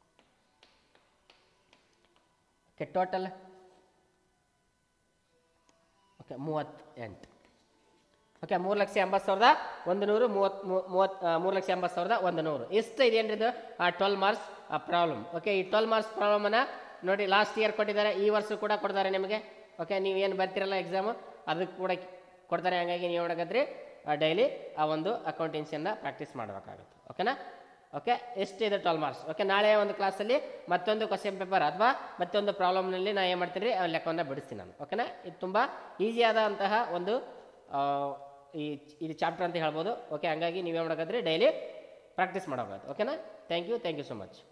Speaker 1: ಓಕೆ. ಟೋಟಲ್ ಓಕೆ ಮೂವತ್ತೆಂಟು ಓಕೆ ಮೂರು ಲಕ್ಷ ಎಂಬತ್ತು ಸಾವಿರದ ಒಂದು ನೂರು ಮೂವತ್ತು ಮೂವತ್ತು ಮೂರು ಲಕ್ಷ ಎಂಬತ್ತು ಸಾವಿರದ ಒಂದು ನೂರು ಎಷ್ಟು ಇದೇನು ಇದು ಆ ಟ್ವೆಲ್ ಮಾರ್ಕ್ಸ್ ಪ್ರಾಬ್ಲಮ್. ಓಕೆ ಈ ಟ್ವೆಲ್ ಮಾರ್ಕ್ಸ್ ಪ್ರಾಬ್ಲಮನ್ನು ನೋಡಿ ಲಾಸ್ಟ್ ಇಯರ್ ಕೊಟ್ಟಿದ್ದಾರೆ, ಈ ವರ್ಷ ಕೂಡ ಕೊಡ್ತಾರೆ ನಿಮಗೆ. ಓಕೆ ನೀವು ಏನು ಬರ್ತಿರಲ್ಲ ಎಕ್ಸಾಮು ಅದಕ್ಕೆ ಕೂಡ ಕೊಡ್ತಾರೆ. ಹಾಗಾಗಿ ನೀವು ನೋಡಕತ್ರಿ ಡೈಲಿ ಆ ಒಂದು ಅಕೌಂಟೆನ್ಸಿಯನ್ನು ಪ್ರಾಕ್ಟೀಸ್ ಮಾಡಬೇಕಾಗುತ್ತೆ. ಓಕೆನಾ? ಓಕೆ ಎಷ್ಟಿದೆ ಟ್ವೆಲ್ ಮಾರ್ಕ್ಸ್. ಓಕೆ ನಾಳೆ ಒಂದು ಕ್ಲಾಸಲ್ಲಿ ಮತ್ತೊಂದು ಕ್ವಶನ್ ಪೇಪರ್ ಅಥವಾ ಮತ್ತೊಂದು ಪ್ರಾಬ್ಲಮ್ನಲ್ಲಿ ನಾನು ಏನು ಮಾಡ್ತೀನಿ ಆ ಲೆಕ್ಕವನ್ನು ಬಿಡಿಸ್ತೀನಿ ನಾನು. ಓಕೆನಾ? ಇದು ತುಂಬ ಈಸಿಯಾದಂತಹ ಒಂದು ಈ ಇದು ಚಾಪ್ಟರ್ ಅಂತ ಹೇಳ್ಬೋದು. ಓಕೆ ಹಂಗಾಗಿ ನೀವೇನು ಮಾಡೋಕ್ಕಾದ್ರೆ ಡೈಲಿ ಪ್ರಾಕ್ಟೀಸ್ ಮಾಡೋಕ್ಕಾಗುತ್ತೆ. ಓಕೆನಾ? Thank you thank you so much.